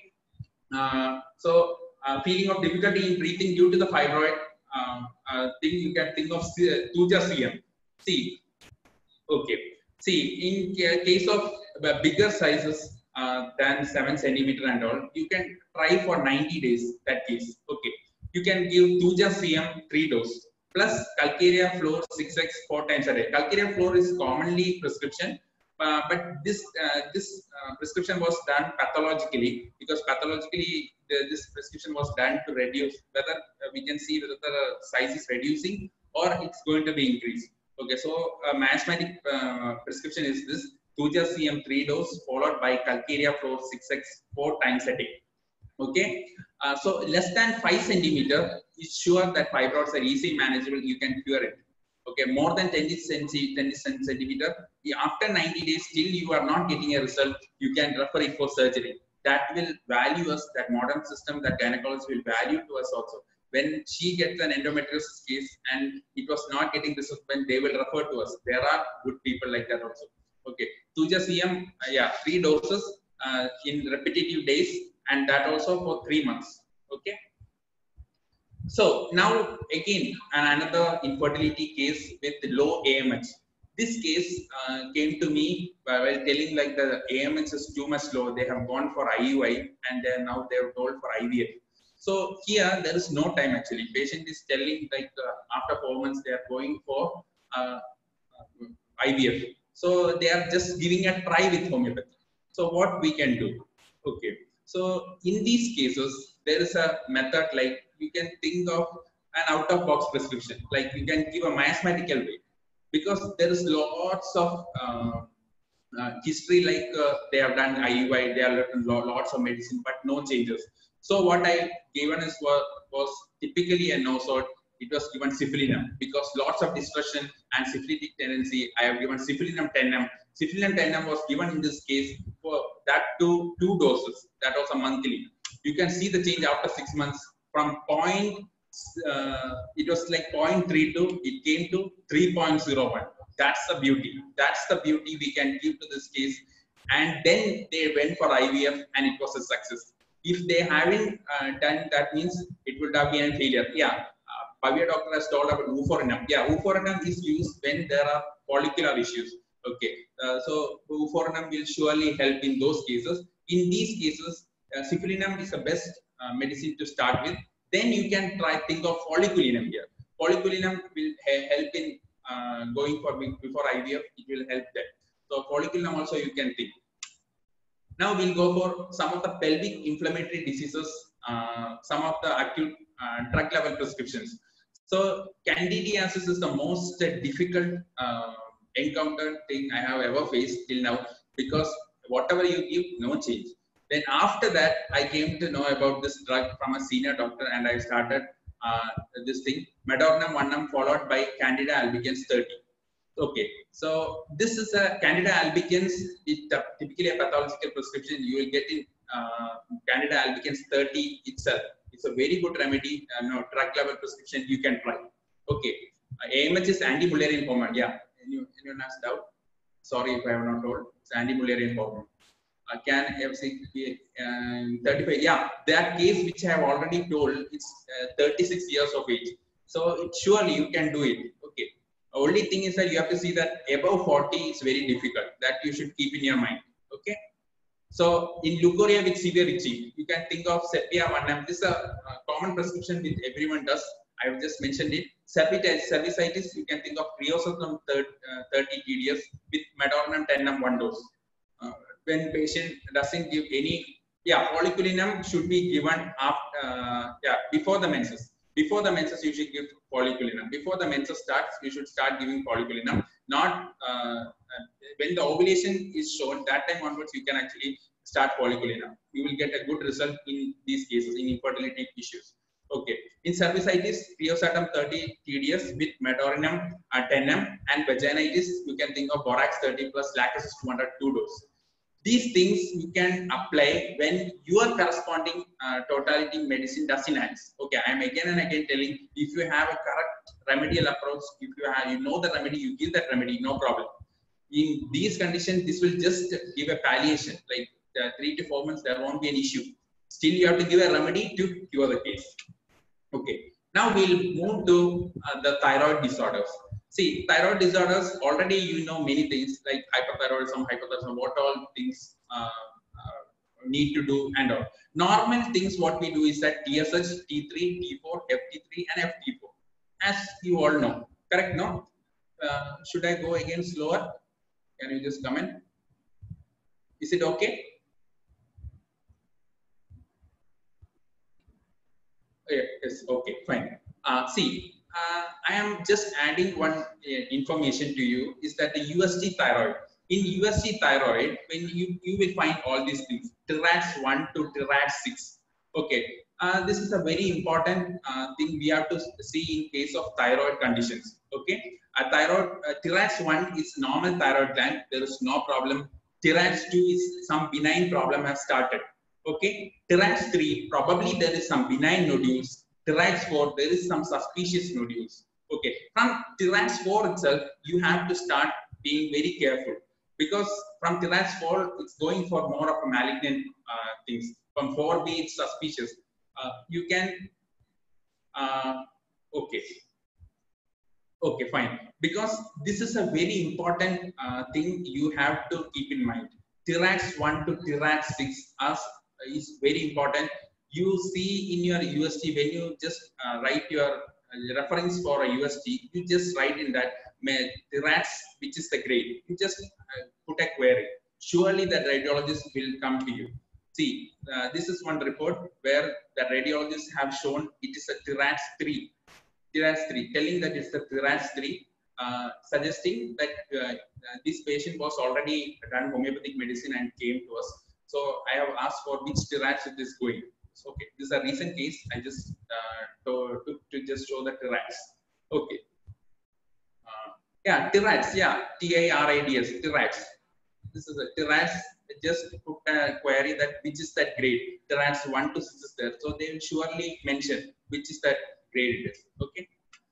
B: Uh, so uh, feeling of difficulty in breathing due to the fibroid. Um, uh, thing you can think of Tuja C M. See, okay. See, in case of bigger sizes uh, than seven centimeter and all, you can try for ninety days. That case, okay. You can give Tuja C M three dose plus Calcarea Fluor six X four times a day. Calcarea Fluor is commonly prescription, uh, but this uh, this uh, prescription was done pathologically, because pathologically the, this prescription was done to reduce whether uh, we can see whether the size is reducing or it's going to be increased. Okay, so uh, masmeric uh, prescription is this Tuja C M three dose followed by Calcarea Fluor six X four times a day. Okay, uh, so less than five centimeter is sure that fibroids are easily manageable. You can cure it. Okay, more than ten centimeter, after ninety days, still you are not getting a result, you can refer it for surgery. That will value us, that modern system, that gynecologists will value to us also. When she gets an endometriosis case and it was not getting result, when they will refer to us. There are good people like that also. Okay, Tuja C M, uh, yeah, three doses uh, in repetitive days, and that also for three months. Okay. So now again another infertility case with low A M H. This case uh, came to me while telling like the A M H is too much low. They have gone for I U I and then now they are told for I V F. So here there is no time actually. Patient is telling like uh, after four months they are going for uh, I V F. So they are just giving a try with homeopathy. So what we can do? Okay. So in these cases, there is a method like you can think of an out-of-box prescription. Like you can give a mathematical way because there is lots of uh, uh, history. Like uh, they have done I U I, they have written lots of medicine, but no changes. So what I given is was, was typically a no sort. It was given Cifalinum because lots of discussion and syphilitic tendency. I have given Cifalinum ten M. Cifalinum ten M was given in this case for that to two doses. That was a monthly. You can see the change after six months from point. Uh, it was like zero point three two. It came to three point zero one. That's the beauty. That's the beauty we can give to this case. And then they went for I V F and it was a success. If they haven't uh, done, that means it would have been a failure. Yeah. Bhavya doctor has told about Uforinum. Yeah, Uforinum is used when there are follicular issues. Okay, uh, so Uforinum will surely help in those cases. In these cases, uh, Cifalinum is the best uh, medicine to start with. Then you can try think of Folliculinum here. Folliculinum will help in uh, going for before I V F. It will help there. So Folliculinum also you can think. Now we'll go for some of the pelvic inflammatory diseases, uh, some of the acute uh, drug level prescriptions. So candidiasis is the most difficult uh, encountered thing I have ever faced till now because whatever you give, no change. Then after that, I came to know about this drug from a senior doctor and I started uh, this thing, Medornum one M followed by Candida albicans thirty. Okay, so this is a Candida albicans, it, uh, typically a pathological prescription you will get in uh, Candida albicans thirty itself. It's a very good remedy, uh, no, drug level prescription you can try. Okay, uh, A M H is anti-Mullerian hormone. Yeah, anyone, anyone has doubt? Sorry if I have not told. It's anti-Mullerian hormone. Uh, can F C be uh, thirty-five? Yeah, that case which I have already told, it's uh, thirty-six years of age. So it, surely you can do it. Okay. Only thing is that you have to see that above forty is very difficult. That you should keep in your mind. Okay. So in leukorrhea with severe itching, you can think of Sepia one M. This is a, a common prescription which everyone does. I have just mentioned it. Cervitis, cervicitis, you can think of Creosotum thirty T D S with Medornum ten M one dose. Uh, when patient doesn't give any, yeah, Folliculinum should be given after, uh, yeah, before the menses. Before the menses, you should give Folliculinum. Before the menses starts, you should start giving Folliculinum. Not uh, when the ovulation is shown, that time onwards, you can actually start Folliculinum. You will get a good result in these cases, in infertility issues. Okay. In cervicitis, Creosotum thirty T D S with Medornum uh, ten M and vaginitis, you can think of Borax thirty plus Lachesis two hundred two dose. These things you can apply when your corresponding uh, totality medicine doesn't hands. Okay, I am again and again telling, if you have a correct remedial approach, if you have, you know the remedy, you give that remedy, no problem. In these conditions, this will just give a palliation, like uh, three to four months, there won't be an issue. Still, you have to give a remedy to cure the case. Okay, now we'll move to uh, the thyroid disorders. See, thyroid disorders, already you know many things like hyperthyroidism, hypothyroidism, what all things uh, uh, need to do and all. Normal things what we do is that T S H, T three, T four, F T three and F T four. As you all know, correct, no? Uh, should I go again slower? Can you just comment? Is it okay? Yes, okay, fine. Uh, see, uh, I am just adding one uh, information to you is that the U S T thyroid. In U S T thyroid, when you, you will find all these things, T R A X one to T R A X six. Okay, uh, this is a very important uh, thing we have to see in case of thyroid conditions. Okay, a thyroid, uh, T R A X one is normal thyroid gland, there is no problem. T R A X two is some benign problem has started. Okay, T R A X three, probably there is some benign nodules. T R A X four, there is some suspicious nodules. Okay, from T R A X four itself, you have to start being very careful. because from Tirax four, it's going for more of a malignant uh, things. From four B, it's suspicious. Uh, you can, uh, okay. Okay, fine. Because this is a very important uh, thing you have to keep in mind. Tirax one to Tirax six as, uh, is very important. You see in your U S T, when you just uh, write your uh, reference for a U S T, you just write in that Tirax, which is the grade. You just uh, put a query. Surely the radiologist will come to you. See, uh, this is one report where the radiologists have shown it is a Tirax three. Tirax three, telling that it's the Tirax three, uh, suggesting that uh, uh, this patient was already done homeopathic medicine and came to us. So I have asked for which Tirax it is going. So, okay, this is a recent case. I just uh, to, to, to just show the Tirax. Okay. Uh, yeah, Tirax. Yeah, T A R A D S. Tirax. This is a Tirax. Just put a query that which is that grade. Tirax one to six is there. So they will surely mention which is that grade it is. Okay.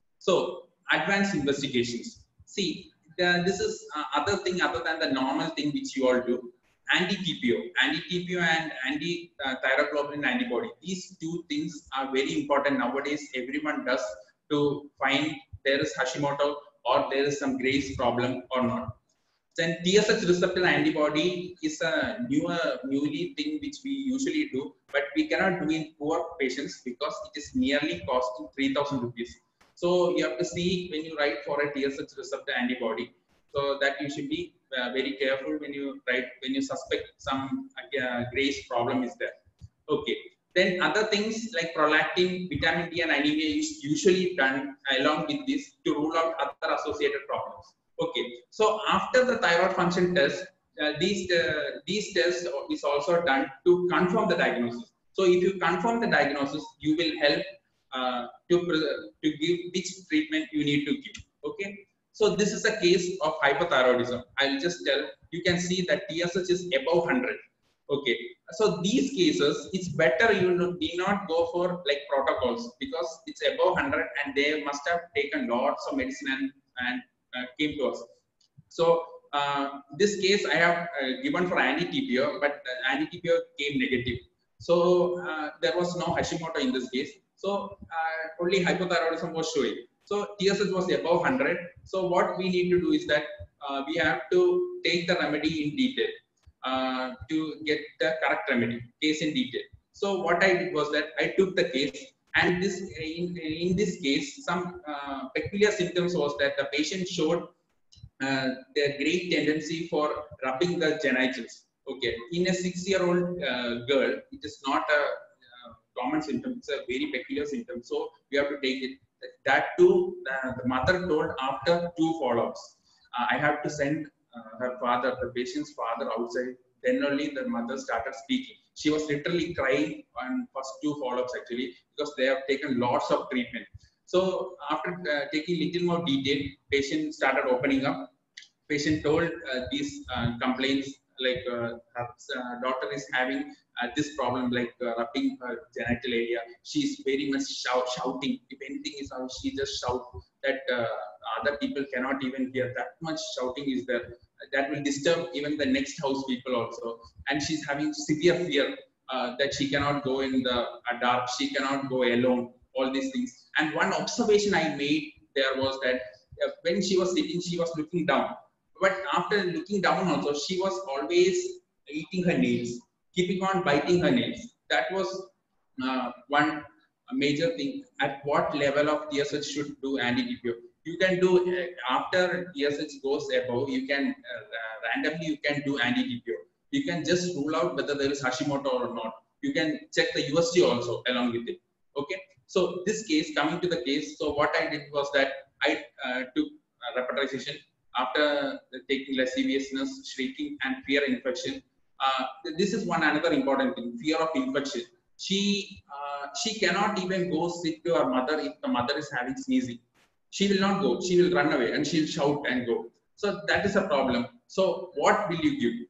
B: So advanced investigations. See, the, this is uh, other thing other than the normal thing which you all do. Anti-T P O, anti-T P O and anti-thyroglobulin antibody. These two things are very important nowadays. Everyone does to find there is Hashimoto or there is some Graves problem or not. Then T S H receptor antibody is a newer, newly thing which we usually do, but we cannot do in poor patients because it is nearly costing three thousand rupees. So you have to see when you write for a T S H receptor antibody, so that you should be uh, very careful when you write, when you suspect some uh, Graves problem is there. Okay. Then other things like prolactin, vitamin D and anemia is usually done along with this to rule out other associated problems. Okay, so after the thyroid function test, uh, these uh, these tests is also done to confirm the diagnosis. So if you confirm the diagnosis, you will help uh, to to give which treatment you need to give. Okay, so this is a case of hypothyroidism. I'll just tell. You can see that T S H is above one hundred. Okay, so these cases, it's better you do not go for like protocols because it's above one hundred and they must have taken lots of medicine and and Uh, came to us. So uh, this case I have uh, given for anti-T P O, but uh, anti-T P O came negative. So uh, there was no Hashimoto in this case. So uh, only hypothyroidism was showing. So T S H was above one hundred. So what we need to do is that uh, we have to take the remedy in detail uh, to get the correct remedy, case in detail. So what I did was that I took the case. And this, in, in this case, some uh, peculiar symptoms was that the patient showed uh, their great tendency for rubbing the genitals. Okay, in a six-year-old uh, girl, it is not a uh, common symptom; it's a very peculiar symptom. So we have to take it. That too, uh, the mother told after two follow-ups. Uh, I have to send uh, her father, the patient's father, outside. Then only the mother started speaking. She was literally crying on first two follow-ups actually because they have taken lots of treatment. So after uh, taking little more detail, patient started opening up. Patient told uh, these uh, complaints like uh, her uh, daughter is having uh, this problem like uh, rubbing her genital area. She's very much shout, shouting. If anything is out, she just shout that uh, other people cannot even hear. That much shouting is there. That will disturb even the next house people also. And she's having severe fear uh, that she cannot go in the uh, dark, she cannot go alone, all these things. And one observation I made there was that uh, when she was sitting, she was looking down. But after looking down also, she was always eating her nails, keeping on biting her nails. That was uh, one major thing. At what level of T S H should do anti-T P O? You can do uh, after T S H goes above, you can uh, uh, randomly you can do anti-T P O. You can just rule out whether there is Hashimoto or not. You can check the U S T also along with it. Okay. So this case, coming to the case, so what I did was that I uh, took uh, repetization after taking lasciviousness, shrieking, and fear infection. Uh, this is one another important thing: fear of infection. She uh, she cannot even go sit to her mother if the mother is having sneezing. She will not go. She will run away and she'll shout and go. So that is a problem. So what will you give?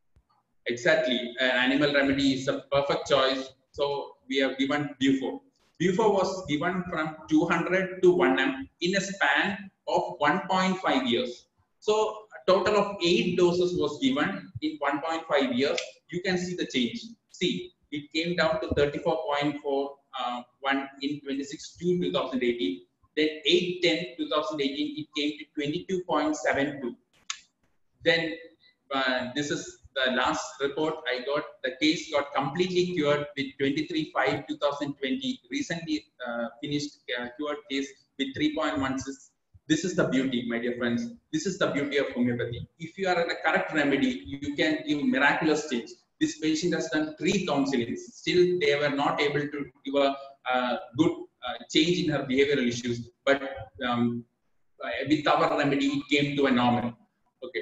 B: Exactly. An animal remedy is a perfect choice. So we have given Bufo. Bufo was given from two hundred to one M in a span of one point five years. So total of eight doses was given in one point five years. You can see the change. See, it came down to thirty-four point four one in twenty-six to two thousand eighteen. Then eight ten twenty eighteen, it came to twenty-two point seven two. Then uh, this is the last report I got. The case got completely cured with twenty-three five twenty twenty. Recently uh, finished uh, cured case with three point one six. This is the beauty, my dear friends. This is the beauty of homeopathy. If you are in a correct remedy, you can give miraculous change. This patient has done three counselings. Still, they were not able to give a uh, good uh, change in her behavioral issues. But um, with our remedy, it came to a normal. Okay.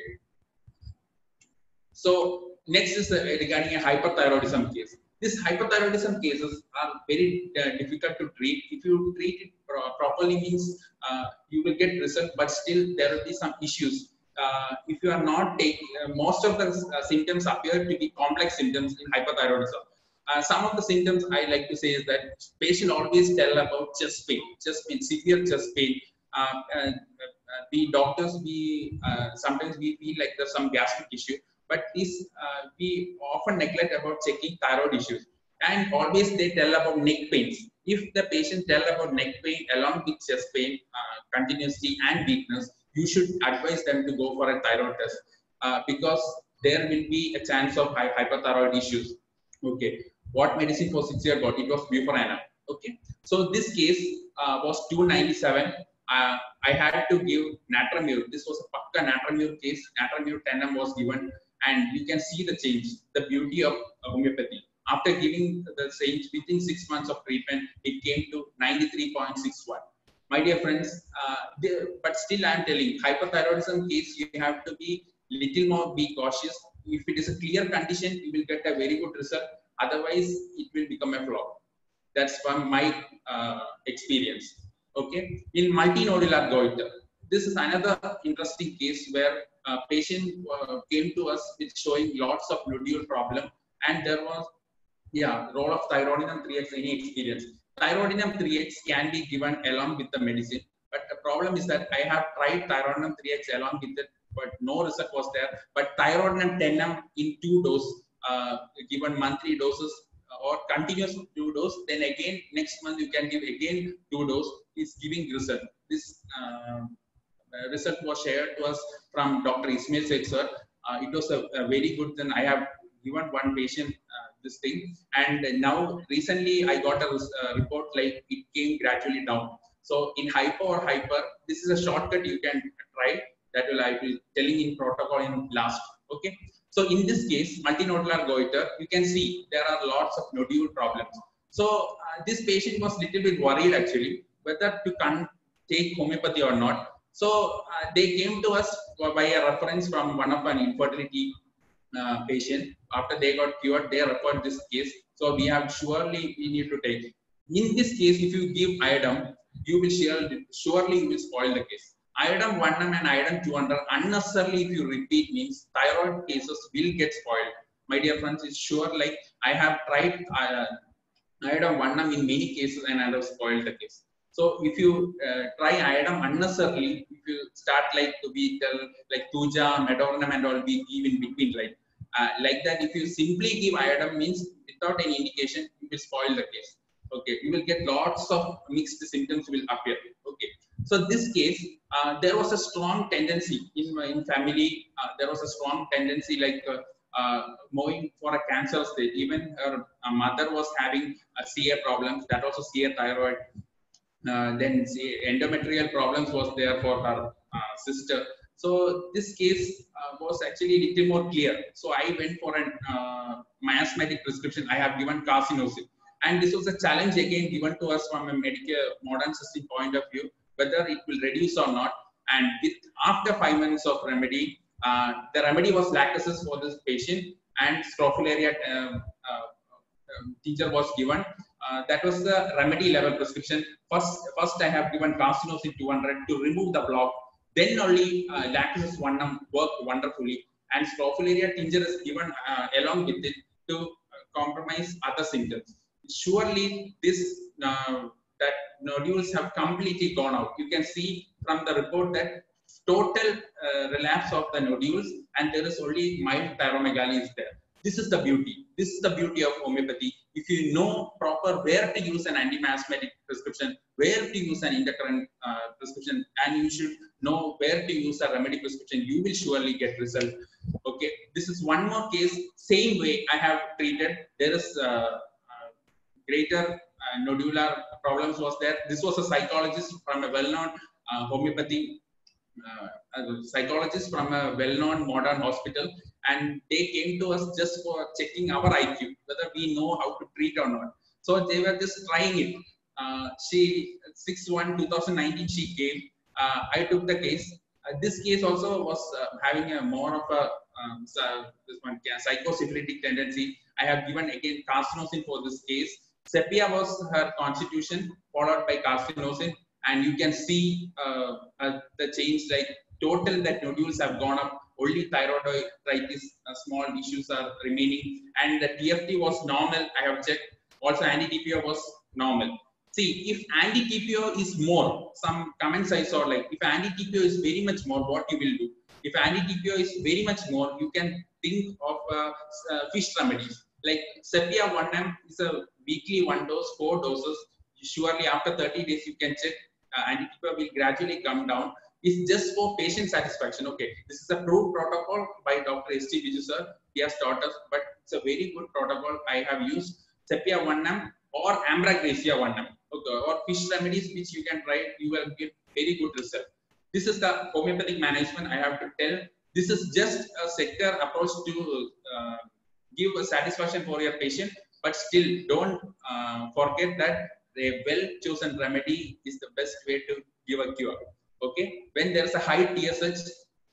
B: So next is uh, regarding a hyperthyroidism case. These hyperthyroidism cases are very uh, difficult to treat. If you treat it pro properly, means uh, you will get result, but still there will be some issues. Uh, if you are not taking, uh, most of the uh, symptoms appear to be complex symptoms in hyperthyroidism. Uh, some of the symptoms I like to say is that patient always tell about chest pain, chest pain, severe chest pain. Uh, and, uh, the doctors, we uh, sometimes we feel like there's some gastric issue. But this uh, we often neglect about checking thyroid issues, and always they tell about neck pains. If the patient tell about neck pain along with chest pain, uh, continuously and weakness, you should advise them to go for a thyroid test uh, because there will be a chance of hy hyperthyroid issues. Okay, what medicine for six year got? It was buforanib. Okay, so this case uh, was two ninety-seven. Uh, I had to give Natramur. This was a Pakka Natramur case. Natramur ten M was given. And you can see the change, the beauty of homeopathy. After giving the change within six months of treatment, it came to ninety-three point six one. My dear friends, uh, they, but still I am telling, hyperthyroidism case, you have to be little more be cautious. If it is a clear condition, you will get a very good result. Otherwise, it will become a flop. That's from my uh, experience. Okay. In multinodular goiter, this is another interesting case where a patient uh, came to us with showing lots of nodule problem, and there was, yeah, role of thyroidinum three X, any experience. Thyroidinum three X can be given along with the medicine, but the problem is that I have tried thyroidinum three X along with it, but no result was there. But thyroidinum ten M in two dose, uh, given monthly doses or continuous two dose, then again next month you can give again two dose, is giving result. This uh, Uh, result was shared to us from Doctor Ismail Sheikh sir. Uh, it was a, a very good. Then I have given one patient uh, this thing, and now recently I got a uh, report like it came gradually down. So in hypo or hyper, this is a shortcut you can try. That will I will telling in protocol in last. Okay. So in this case, multinodular goiter, you can see there are lots of nodule problems. So uh, this patient was little bit worried actually whether to can take homeopathy or not. So uh, they came to us by a reference from one of an infertility uh, patient. After they got cured, they referred this case. So we have surely we need to take. In this case, if you give iodine, you will surely, surely you will spoil the case. Iodine one M and iodine two hundred unnecessarily if you repeat means thyroid cases will get spoiled. My dear friends, it's sure like I have tried uh, iodine one M in many cases and I have spoiled the case. So if you uh, try iodine unnecessarily, if you start like to be tell like Tuja, Medornum and all we give in between, right? Uh, like that, if you simply give iodine means without any indication, you will spoil the case. Okay, you will get lots of mixed symptoms will appear. Okay, so this case, uh, there was a strong tendency in my in family. Uh, there was a strong tendency like uh, uh, moving for a cancer stage. Even her uh, mother was having a C A problems. That also C A thyroid. Uh, then see, endometrial problems was there for her uh, sister. So this case uh, was actually a little more clear. So I went for a uh, miasmatic prescription. I have given carcinosin, and this was a challenge again given to us from a medical modern system point of view, whether it will reduce or not. And with after five months of remedy, uh, the remedy was lactasis for this patient, and Strophylaria uh, uh, teacher was given. Uh, that was the remedy level prescription. First, first I have given carcinosin two hundred to remove the block. Then only uh, lactasis one M worked wonderfully, and Strophylaria tincture is given uh, along with it to uh, compromise other symptoms. Surely, this uh, that nodules have completely gone out. You can see from the report that total uh, relapse of the nodules, and there is only mild thyromegaly is there. This is the beauty. This is the beauty of homeopathy. If you know proper where to use an anti-miasmatic prescription, where to use an intercurrent uh, prescription, and you should know where to use a remedy prescription, you will surely get result. Okay, this is one more case. Same way I have treated. There is uh, uh, greater uh, nodular problems was there. This was a psychologist from a well-known uh, homeopathy uh, a psychologist from a well-known modern hospital, and they came to us just for checking our I Q, whether we know how to treat or not. So they were just trying it. Uh, she six one two thousand nineteen she came. Uh, I took the case. Uh, this case also was uh, having a more of a um, this one psychosyphilitic tendency. I have given again carcinosin for this case. Sepia was her constitution, followed by carcinosin, and you can see uh, uh, the change, like total that nodules have gone up. Only thyroiditis, uh, small issues are remaining, and the T F T was normal. I have checked. Also, anti-T P O was normal. See, if anti-T P O is more, some comments I saw like, if anti-T P O is very much more, what you will do? If anti-T P O is very much more, you can think of uh, uh, fish remedies. Like Sepia one M is a weekly one dose, four doses. Surely after thirty days, you can check uh, anti-T P O will gradually come down. It's just for patient satisfaction. Okay, this is a proved protocol by Doctor S T Viju sir. He has taught us, but it's a very good protocol. I have used Sepia one M or Ambragracia one M, okay, or fish remedies which you can try. You will get very good result. This is the homeopathic management. I have to tell. This is just a sector approach to uh, give a satisfaction for your patient, but still don't uh, forget that a well-chosen remedy is the best way to give a cure. Okay, when there is a high T S H,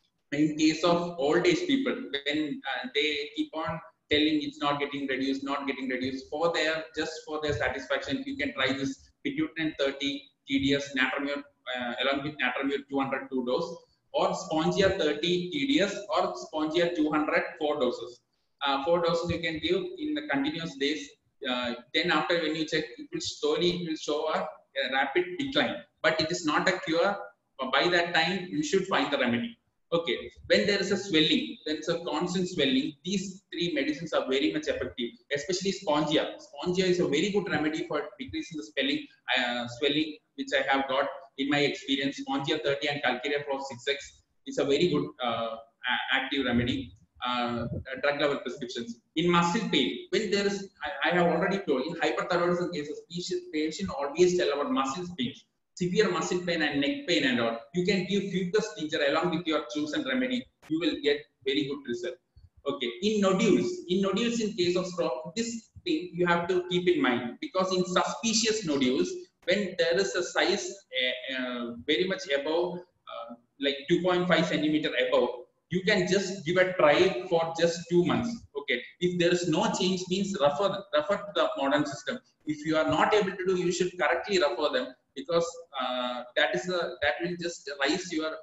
B: in case of old age people, when uh, they keep on telling it's not getting reduced, not getting reduced, for their just for their satisfaction, you can try this Pituitrin thirty T D S Natramur uh, along with Natramur two hundred two dose, or Spongia thirty T D S or Spongia two hundred four doses. Uh, four doses you can give in the continuous days. Uh, then after when you check, it will slowly it will show a, a rapid decline, but it is not a cure. By that time, you should find the remedy. Okay, when there is a swelling, there is a constant swelling, these three medicines are very much effective, especially Spongia. Spongia is a very good remedy for decreasing the swelling, uh, swelling which I have got in my experience. Spongia thirty and Calcarea Pro six X is a very good uh, active remedy. Uh, drug level prescriptions. In muscle pain, when there is, I, I have already told, in hyperthyroidism cases, patient always tell about muscle pain, severe muscle pain and neck pain and all. You can give Fucus tincture along with your chosen remedy. You will get very good result. Okay. In nodules, in nodules in case of stroke, this thing you have to keep in mind, because in suspicious nodules, when there is a size uh, uh, very much above, uh, like two point five centimeter above, you can just give a try for just two months. Okay. If there is no change, means refer, refer to the modern system. If you are not able to do, you should correctly refer them, because uh, that is a, that will just raise your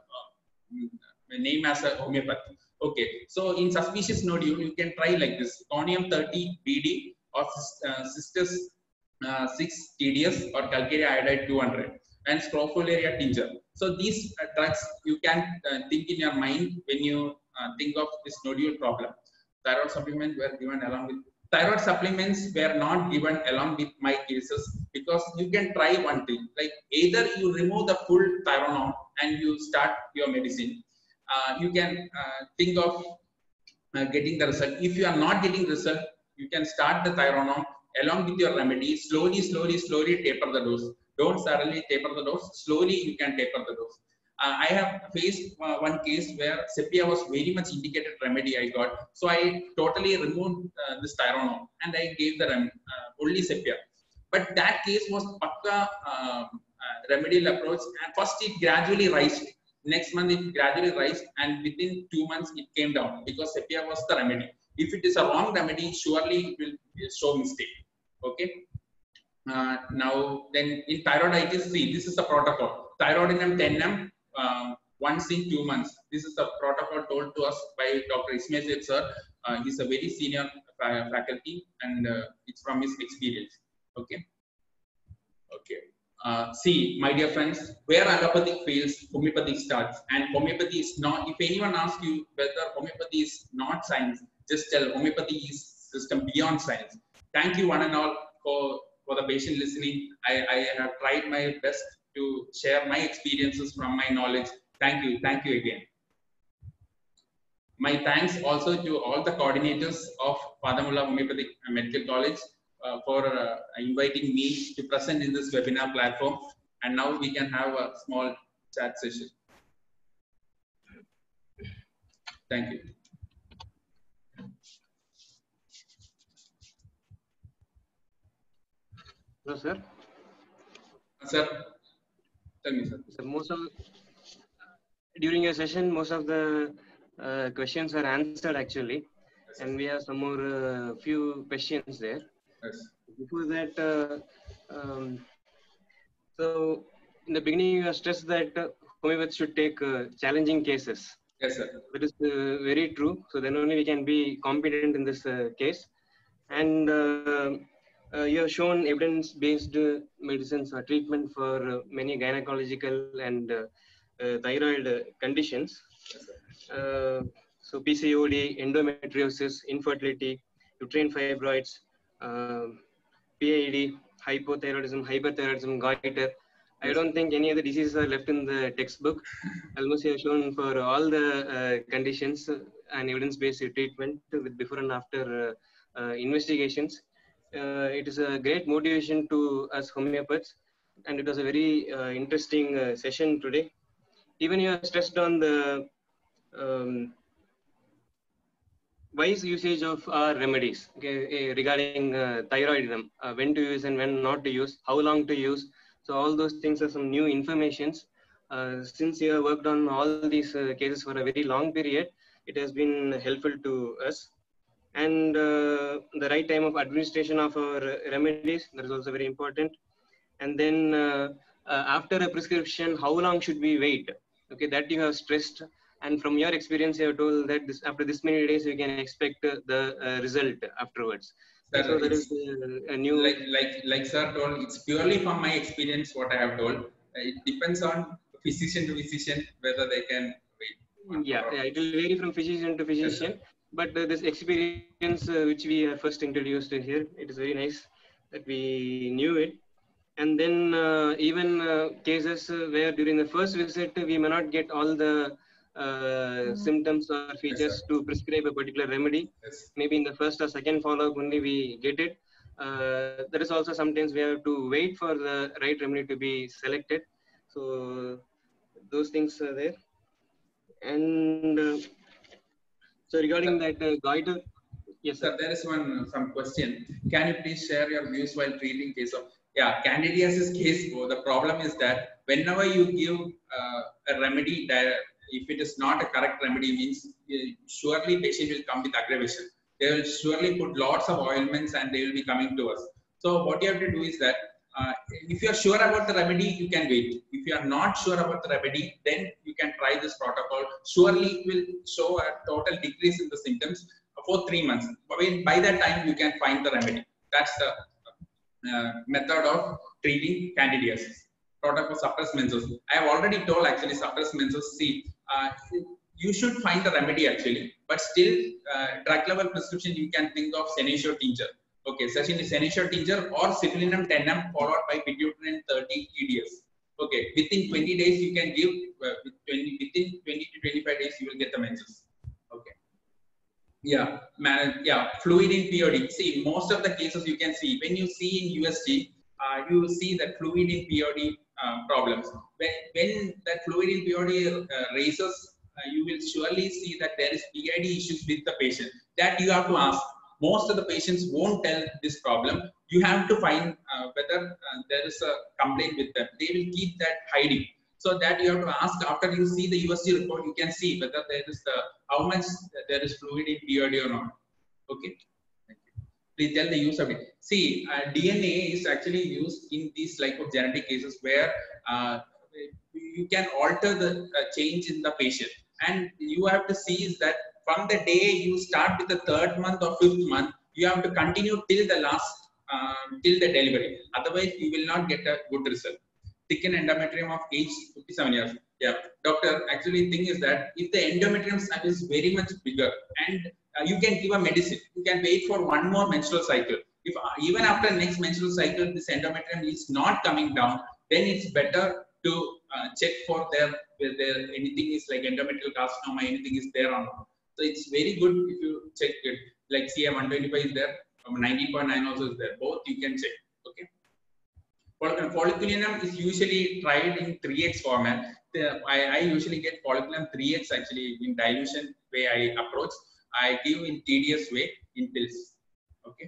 B: uh, name as a homeopath. Okay. So in suspicious nodule, you can try like this: Conium thirty B D or uh, Cistus uh, six T D S or Calcarea iodide two hundred and Scrofularia tincture. So these uh, drugs you can uh, think in your mind when you uh, think of this nodule problem. Thyroid supplements were given along with thyroid supplements were not given along with my cases, because you can try one thing, like either you remove the full Thyronol and you start your medicine. Uh, you can uh, think of uh, getting the result. If you are not getting result, you can start the Thyronol along with your remedy. Slowly, slowly, slowly taper the dose. Don't suddenly taper the dose. Slowly, you can taper the dose. Uh, I have faced uh, one case where Sepia was very much indicated remedy I got. So I totally removed uh, this Thyronol and I gave the rem uh, only Sepia. But that case was pakka uh, uh, remedial approach. And first it gradually rised. Next month it gradually rised, and within two months it came down, because Sepia was the remedy. If it is a wrong remedy, surely it will show mistake. Okay. Uh, now then in thyroiditis, see, this is the protocol. Thyroidinum ten M um, once in two months. This is the protocol told to us by Doctor Ismail sir. Uh, he's a very senior fa faculty, and uh, it's from his experience. Okay. Okay. Uh, see, my dear friends, where allopathic fails, homeopathy starts. And homeopathy is not, if anyone asks you whether homeopathy is not science, just tell homeopathy is system beyond science. Thank you one and all for, for the patient listening. I, I have tried my best to share my experiences from my knowledge. Thank you. Thank you again. My thanks also to all the coordinators of Padamula Homeopathic Medical College uh, for uh, inviting me to present in this webinar platform. And now we can have a small chat session. Thank you.
A: Hello, sir.
B: Sir, tell me, sir.
A: So most of during your session, most of the uh, questions are answered actually, yes, and we have some more uh, few questions there.
B: Yes.
A: Before that, uh, um, so in the beginning, you have stressed that uh, homeopaths should take uh, challenging cases.
B: Yes, sir.
A: That is uh, very true. So then only we can be competent in this uh, case. And uh, uh, you have shown evidence-based uh, medicines or treatment for uh, many gynecological and uh, uh, thyroid uh, conditions. Uh, so P C O D, endometriosis, infertility, uterine fibroids, uh, P I D, hypothyroidism, hyperthyroidism, goiter. I don't think any of the diseases are left in the textbook. Almost you have shown for all the uh, conditions uh, and evidence-based treatment with before and after uh, uh, investigations. Uh, it is a great motivation to us homeopaths, and it was a very uh, interesting uh, session today. Even you are stressed on the um, wise usage of our remedies, okay, regarding uh, thyroidism, uh, when to use and when not to use, how long to use. So all those things are some new informations. Uh, since you have worked on all these uh, cases for a very long period, it has been helpful to us. And uh, the right time of administration of our remedies, that is also very important. And then uh, uh, after a prescription, how long should we wait? Okay, that you have stressed. And from your experience, you have told that this, after this many days, you can expect uh, the uh, result afterwards.
B: Sir,
A: so there is a, a new...
B: Like, like, like sir told, it's purely from my experience what I have told. It depends on physician to physician whether they can wait.
A: Yeah, yeah, it will vary from physician to physician. Yes, but uh, this experience uh, which we are first introduced here, it is very nice that we knew it. And then uh, even uh, cases uh, where during the first visit, we may not get all the uh, mm-hmm. symptoms or features, yes, to prescribe a particular remedy. Yes. Maybe in the first or second follow-up only we get it. Uh, there is also sometimes we have to wait for the right remedy to be selected. So those things are there. And uh, so regarding that uh, goiter, yes, sir.
B: Sir, there is one some question. Can you please share your views while treating case of yeah candidiasis case? Oh, the problem is that whenever you give uh, a remedy, that if it is not a correct remedy, means uh, surely patient will come with aggravation. They will surely put lots of ointments and they will be coming to us. So what you have to do is that uh, if you are sure about the remedy, you can wait. If you are not sure about the remedy, then you can try this protocol. Surely it will show a total decrease in the symptoms for three months. By that time, you can find the remedy. That's the uh, method of treating candidiasis. Protocol suppress menses. I have already told actually suppress menses. See, uh, you should find the remedy actually, but still uh, drug level prescription you can think of senecio tincture. Okay, such in senecio tincture or citrullinum ten M followed by piperacillin thirty E D S. Okay, within twenty days you can give, uh, twenty, within twenty to twenty-five days you will get the menses. Okay. Yeah, man, yeah, fluid in P O D. See, most of the cases you can see, when you see in U S G, uh, you will see that fluid in P O D uh, problems. When, when that fluid in P O D uh, raises, uh, you will surely see that there is P I D issues with the patient. That you have to ask. Most of the patients won't tell this problem. You have to find uh, whether uh, there is a complaint with them. They will keep that hiding. So that you have to ask after you see the U S G report, you can see whether there is the how much there is fluid in P O D or not. Okay. Thank you. Please tell the use of it. See, uh, D N A is actually used in these like of genetic cases where uh, you can alter the uh, change in the patient, and you have to see is that from the day you start with the third month or fifth month, you have to continue till the last uh, till the delivery. Otherwise, you will not get a good result. thickened endometrium of age fifty-seven years. Yeah, doctor, actually thing is that if the endometrium size is very much bigger and uh, you can give a medicine, you can wait for one more menstrual cycle. If uh, even after next menstrual cycle, this endometrium is not coming down, then it's better to uh, check for there whether anything is like endometrial carcinoma, anything is there or not. So it's very good if you check it. Like C A one twenty-five is there, um, nineteen point nine also is there. Both you can check. Okay. Folliculinum is usually tried in three X format. The, I, I usually get folliculinum three X actually in dilution way I approach. I give in tedious way in pills. Okay.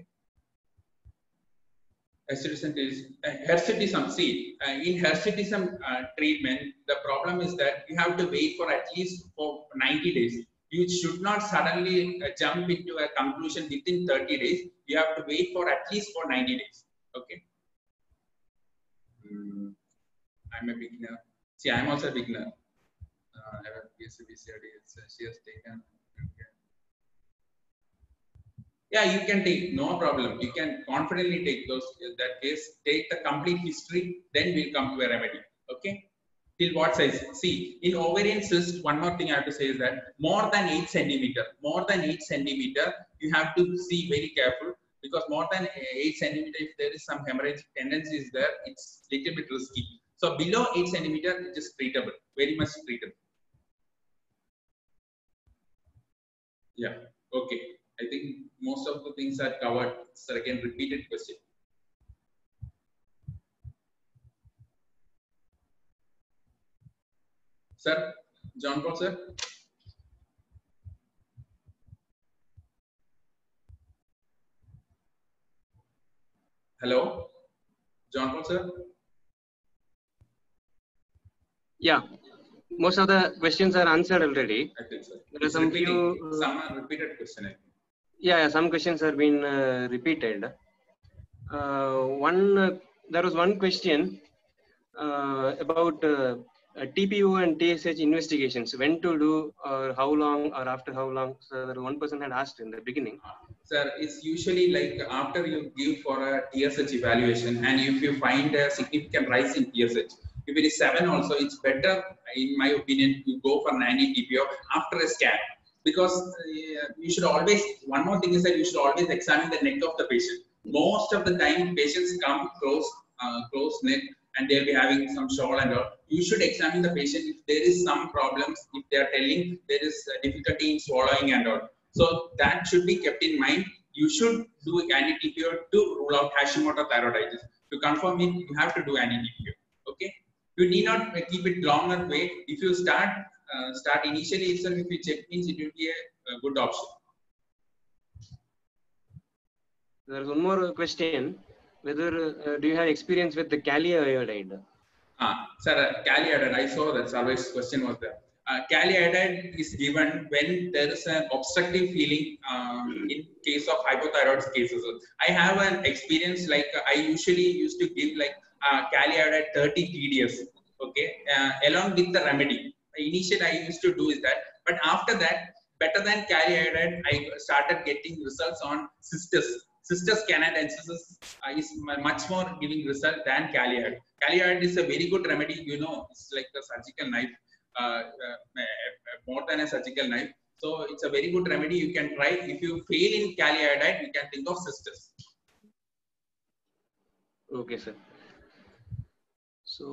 B: Hirsutism is uh, hirsutism. See, uh, in hirsutism uh, treatment, the problem is that you have to wait for at least for ninety days. You should not suddenly uh, jump into a conclusion within thirty days. You have to wait for at least for ninety days. Okay. Mm, I'm a beginner. See, I'm also a beginner. Uh, I have B S c B C R D. Uh, she has taken. Okay. Yeah, you can take, no problem. You can confidently take those. In that case, take the complete history, then we'll come to a remedy. Okay. Till what size? See, in ovarian cyst, one more thing I have to say is that more than eight centimeter, more than eight centimeter, you have to see very careful, because more than eight centimeter, if there is some hemorrhage tendencies there, it's little bit risky. So below eight centimeter, it is treatable, very much treatable. Yeah. Okay. I think most of the things are covered. So again, repeated question. Sir, John Paul, sir. Hello, John Paul, sir.
A: Yeah, most of the questions are answered already.
B: I think so.
A: There are some few.
B: Uh, some are repeated question. I think.
A: Yeah, yeah, some questions have been uh, repeated. Uh, one, uh, there was one question uh, about uh, uh, T P O and T S H investigations. When to do, or how long, or after how long? So that one person had asked in the beginning.
B: Sir, it's usually like after you give for a T S H evaluation, and if you find a significant rise in T S H, if it is seven also, it's better, in my opinion, you go for ninety T P O after a scan. Because uh, you should always, one more thing is that you should always examine the neck of the patient. Most of the time, patients come close, uh, close neck, and they'll be having some shawl and all. You should examine the patient if there is some problems, if they are telling there is difficulty in swallowing and all. So that should be kept in mind. You should do anti T P O to rule out Hashimoto thyroiditis. To confirm it, you have to do anti T P O. Okay. You need not keep it longer way. If you start uh, start initially itself, if you check means it will be a, a good option.
A: There is one more question. Whether uh, do you have experience with the kali iodide?
B: Ah, sir, uh, kali iodide. I saw that Sarvesh question was there. Uh, kali iodide is given when there is an obstructive feeling uh, in case of hypothyroid cases. I have an experience like uh, I usually used to give like uh, kali iodide thirty T D S, okay, uh, along with the remedy. Initially, I used to do is that, but after that, better than kali iodide, I started getting results on cystis. Cystis canadensis uh, is much more giving result than kali iodide. Kali iodide is a very good remedy. You know, it's like a surgical knife. Uh, uh, more than a surgical knife. So it's a very good remedy you can try. If you fail in kali iodide, you can think of cystis.
A: Okay, sir. So,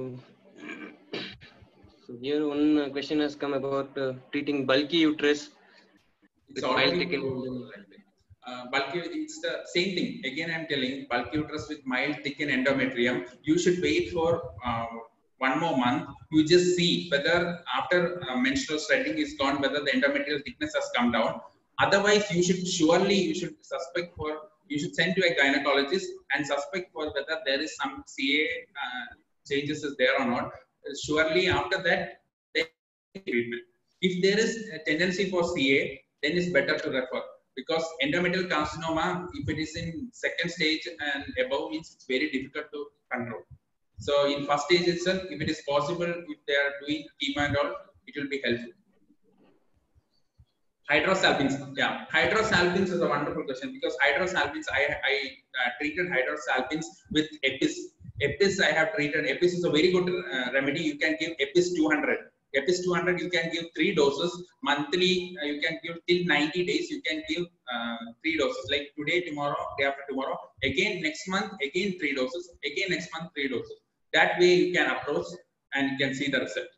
A: so here one question has come about uh, treating bulky uterus.
B: It's already uh, bulky. It's the same thing. Again, I'm telling bulky uterus with mild thickened endometrium. You should wait for uh, one more month. You just see whether after uh, menstrual sweating is gone, whether the endometrial thickness has come down. Otherwise, you should surely you should suspect for you should send to a gynecologist and suspect for whether there is some C A uh, changes is there or not. Uh, surely after that, treatment. If there is a tendency for C A, then it's better to refer, because endometrial carcinoma, if it is in second stage and above, means it's very difficult to control. So in first stage itself, if it is possible, if they are doing chemo and all, it will be helpful. Hydrosalpines, yeah, hydrosalpines is a wonderful question, because hydrosalpines, I, I uh, treated hydrosalpines with EPIS. Epis I have treated. Epis is a very good uh, remedy. You can give Epis two hundred. Epis two hundred you can give three doses monthly. Uh, you can give till ninety days. You can give uh, three doses like today, tomorrow, day after tomorrow. Again next month, again three doses. Again next month three doses. That way you can approach and you can see the result.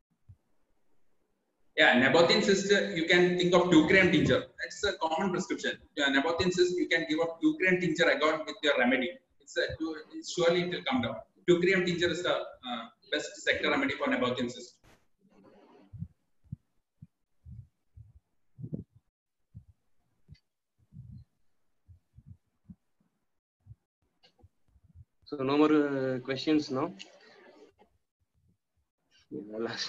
B: Yeah, Nabatean cyst, you can think of two gram tincture. It's a common prescription. Yeah, Nabatean cyst, you can give a two gram tincture along with your remedy. It's a, it's surely it will come down. two gram tincture is the uh, best sector remedy for Nabatean cyst.
A: So no more uh, questions now. Yeah, last.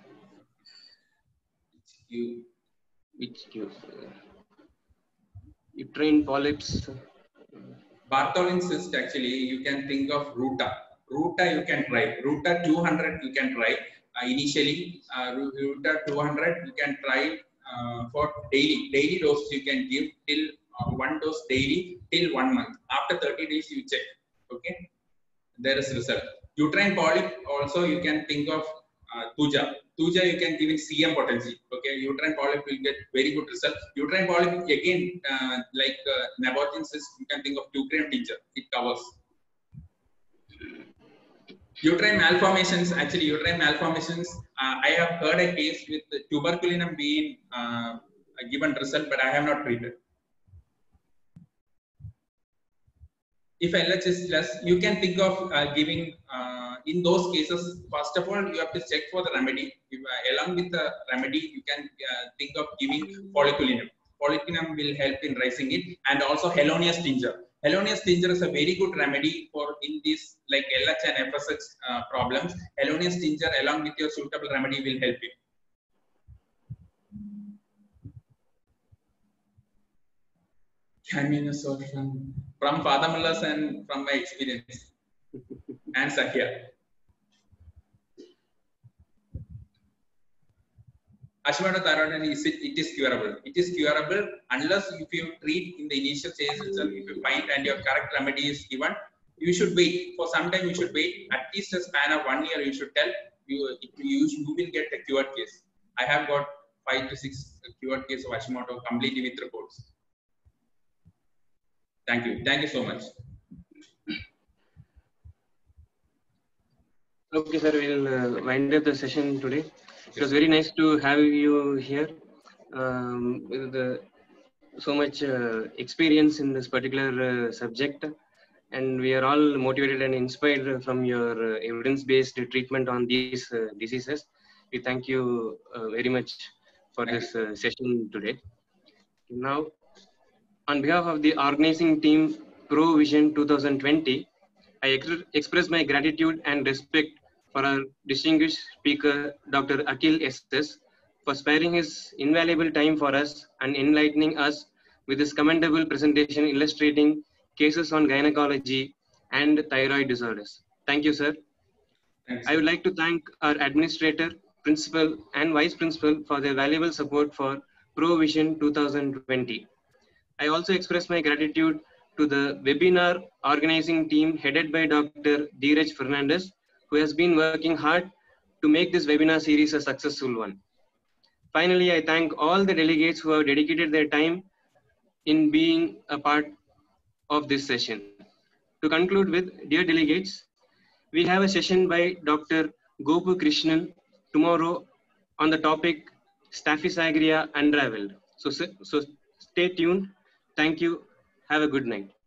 B: You,
A: which gives uh, uterine polyps.
B: Bartholin cyst, actually, you can think of Ruta. Ruta you can try. Ruta two hundred you can try. Uh, initially, uh, Ruta two hundred you can try uh, for daily. Daily dose you can give till uh, one dose daily till one month. After thirty days you check. Okay, there is result. Uterine polyp also you can think of uh, Tuja. Tuja you can give in C M potency. Okay, uterine polyp will get very good result. Uterine polyp again uh, like uh, Nabatean cyst you can think of two gram tincture. It covers. Uterine malformations, actually uterine malformations, uh, I have heard a case with tuberculinum being uh, a given result, but I have not treated. If L H is less, you can think of uh, giving, uh, in those cases, first of all, you have to check for the remedy. If, uh, along with the remedy, you can uh, think of giving folliculinum. Folliculinum will help in raising it, and also Helonius tincture. Helonius tincture is a very good remedy for in these like L H and F S H uh, problems. Helonius tincture along with your suitable remedy will help you. From, from Father Mullah's and from my experience and Sakya. Hashimoto thyroid is it, it is curable. It is curable unless if you treat in the initial stage itself, if you find and your correct remedy is given, you should wait. For some time you should wait. At least a span of one year you should tell you you, you will get a cured case. I have got five to six cured case of Hashimoto completely with reports. Thank you. Thank you so much.
A: Okay, sir, we'll uh, wind up the session today. It was very nice to have you here um, with uh, so much uh, experience in this particular uh, subject. And we are all motivated and inspired from your uh, evidence-based treatment on these uh, diseases. We thank you uh, very much for thank this uh, session today. Now, on behalf of the organizing team Pro Vision twenty twenty, I ex express my gratitude and respect for our distinguished speaker, Doctor Akhil S S, for sparing his invaluable time for us and enlightening us with his commendable presentation illustrating cases on gynecology and thyroid disorders. Thank you, sir. Thanks. I would like to thank our administrator, principal, and vice principal for their valuable support for Pro Vision twenty twenty. I also express my gratitude to the webinar organizing team headed by Doctor Dheeraj Fernandez, who has been working hard to make this webinar series a successful one. Finally, I thank all the delegates who have dedicated their time in being a part of this session. To conclude with, dear delegates, we have a session by Doctor Gopu Krishnan tomorrow on the topic Staphysagria Unraveled. So, so stay tuned. Thank you. Have a good night.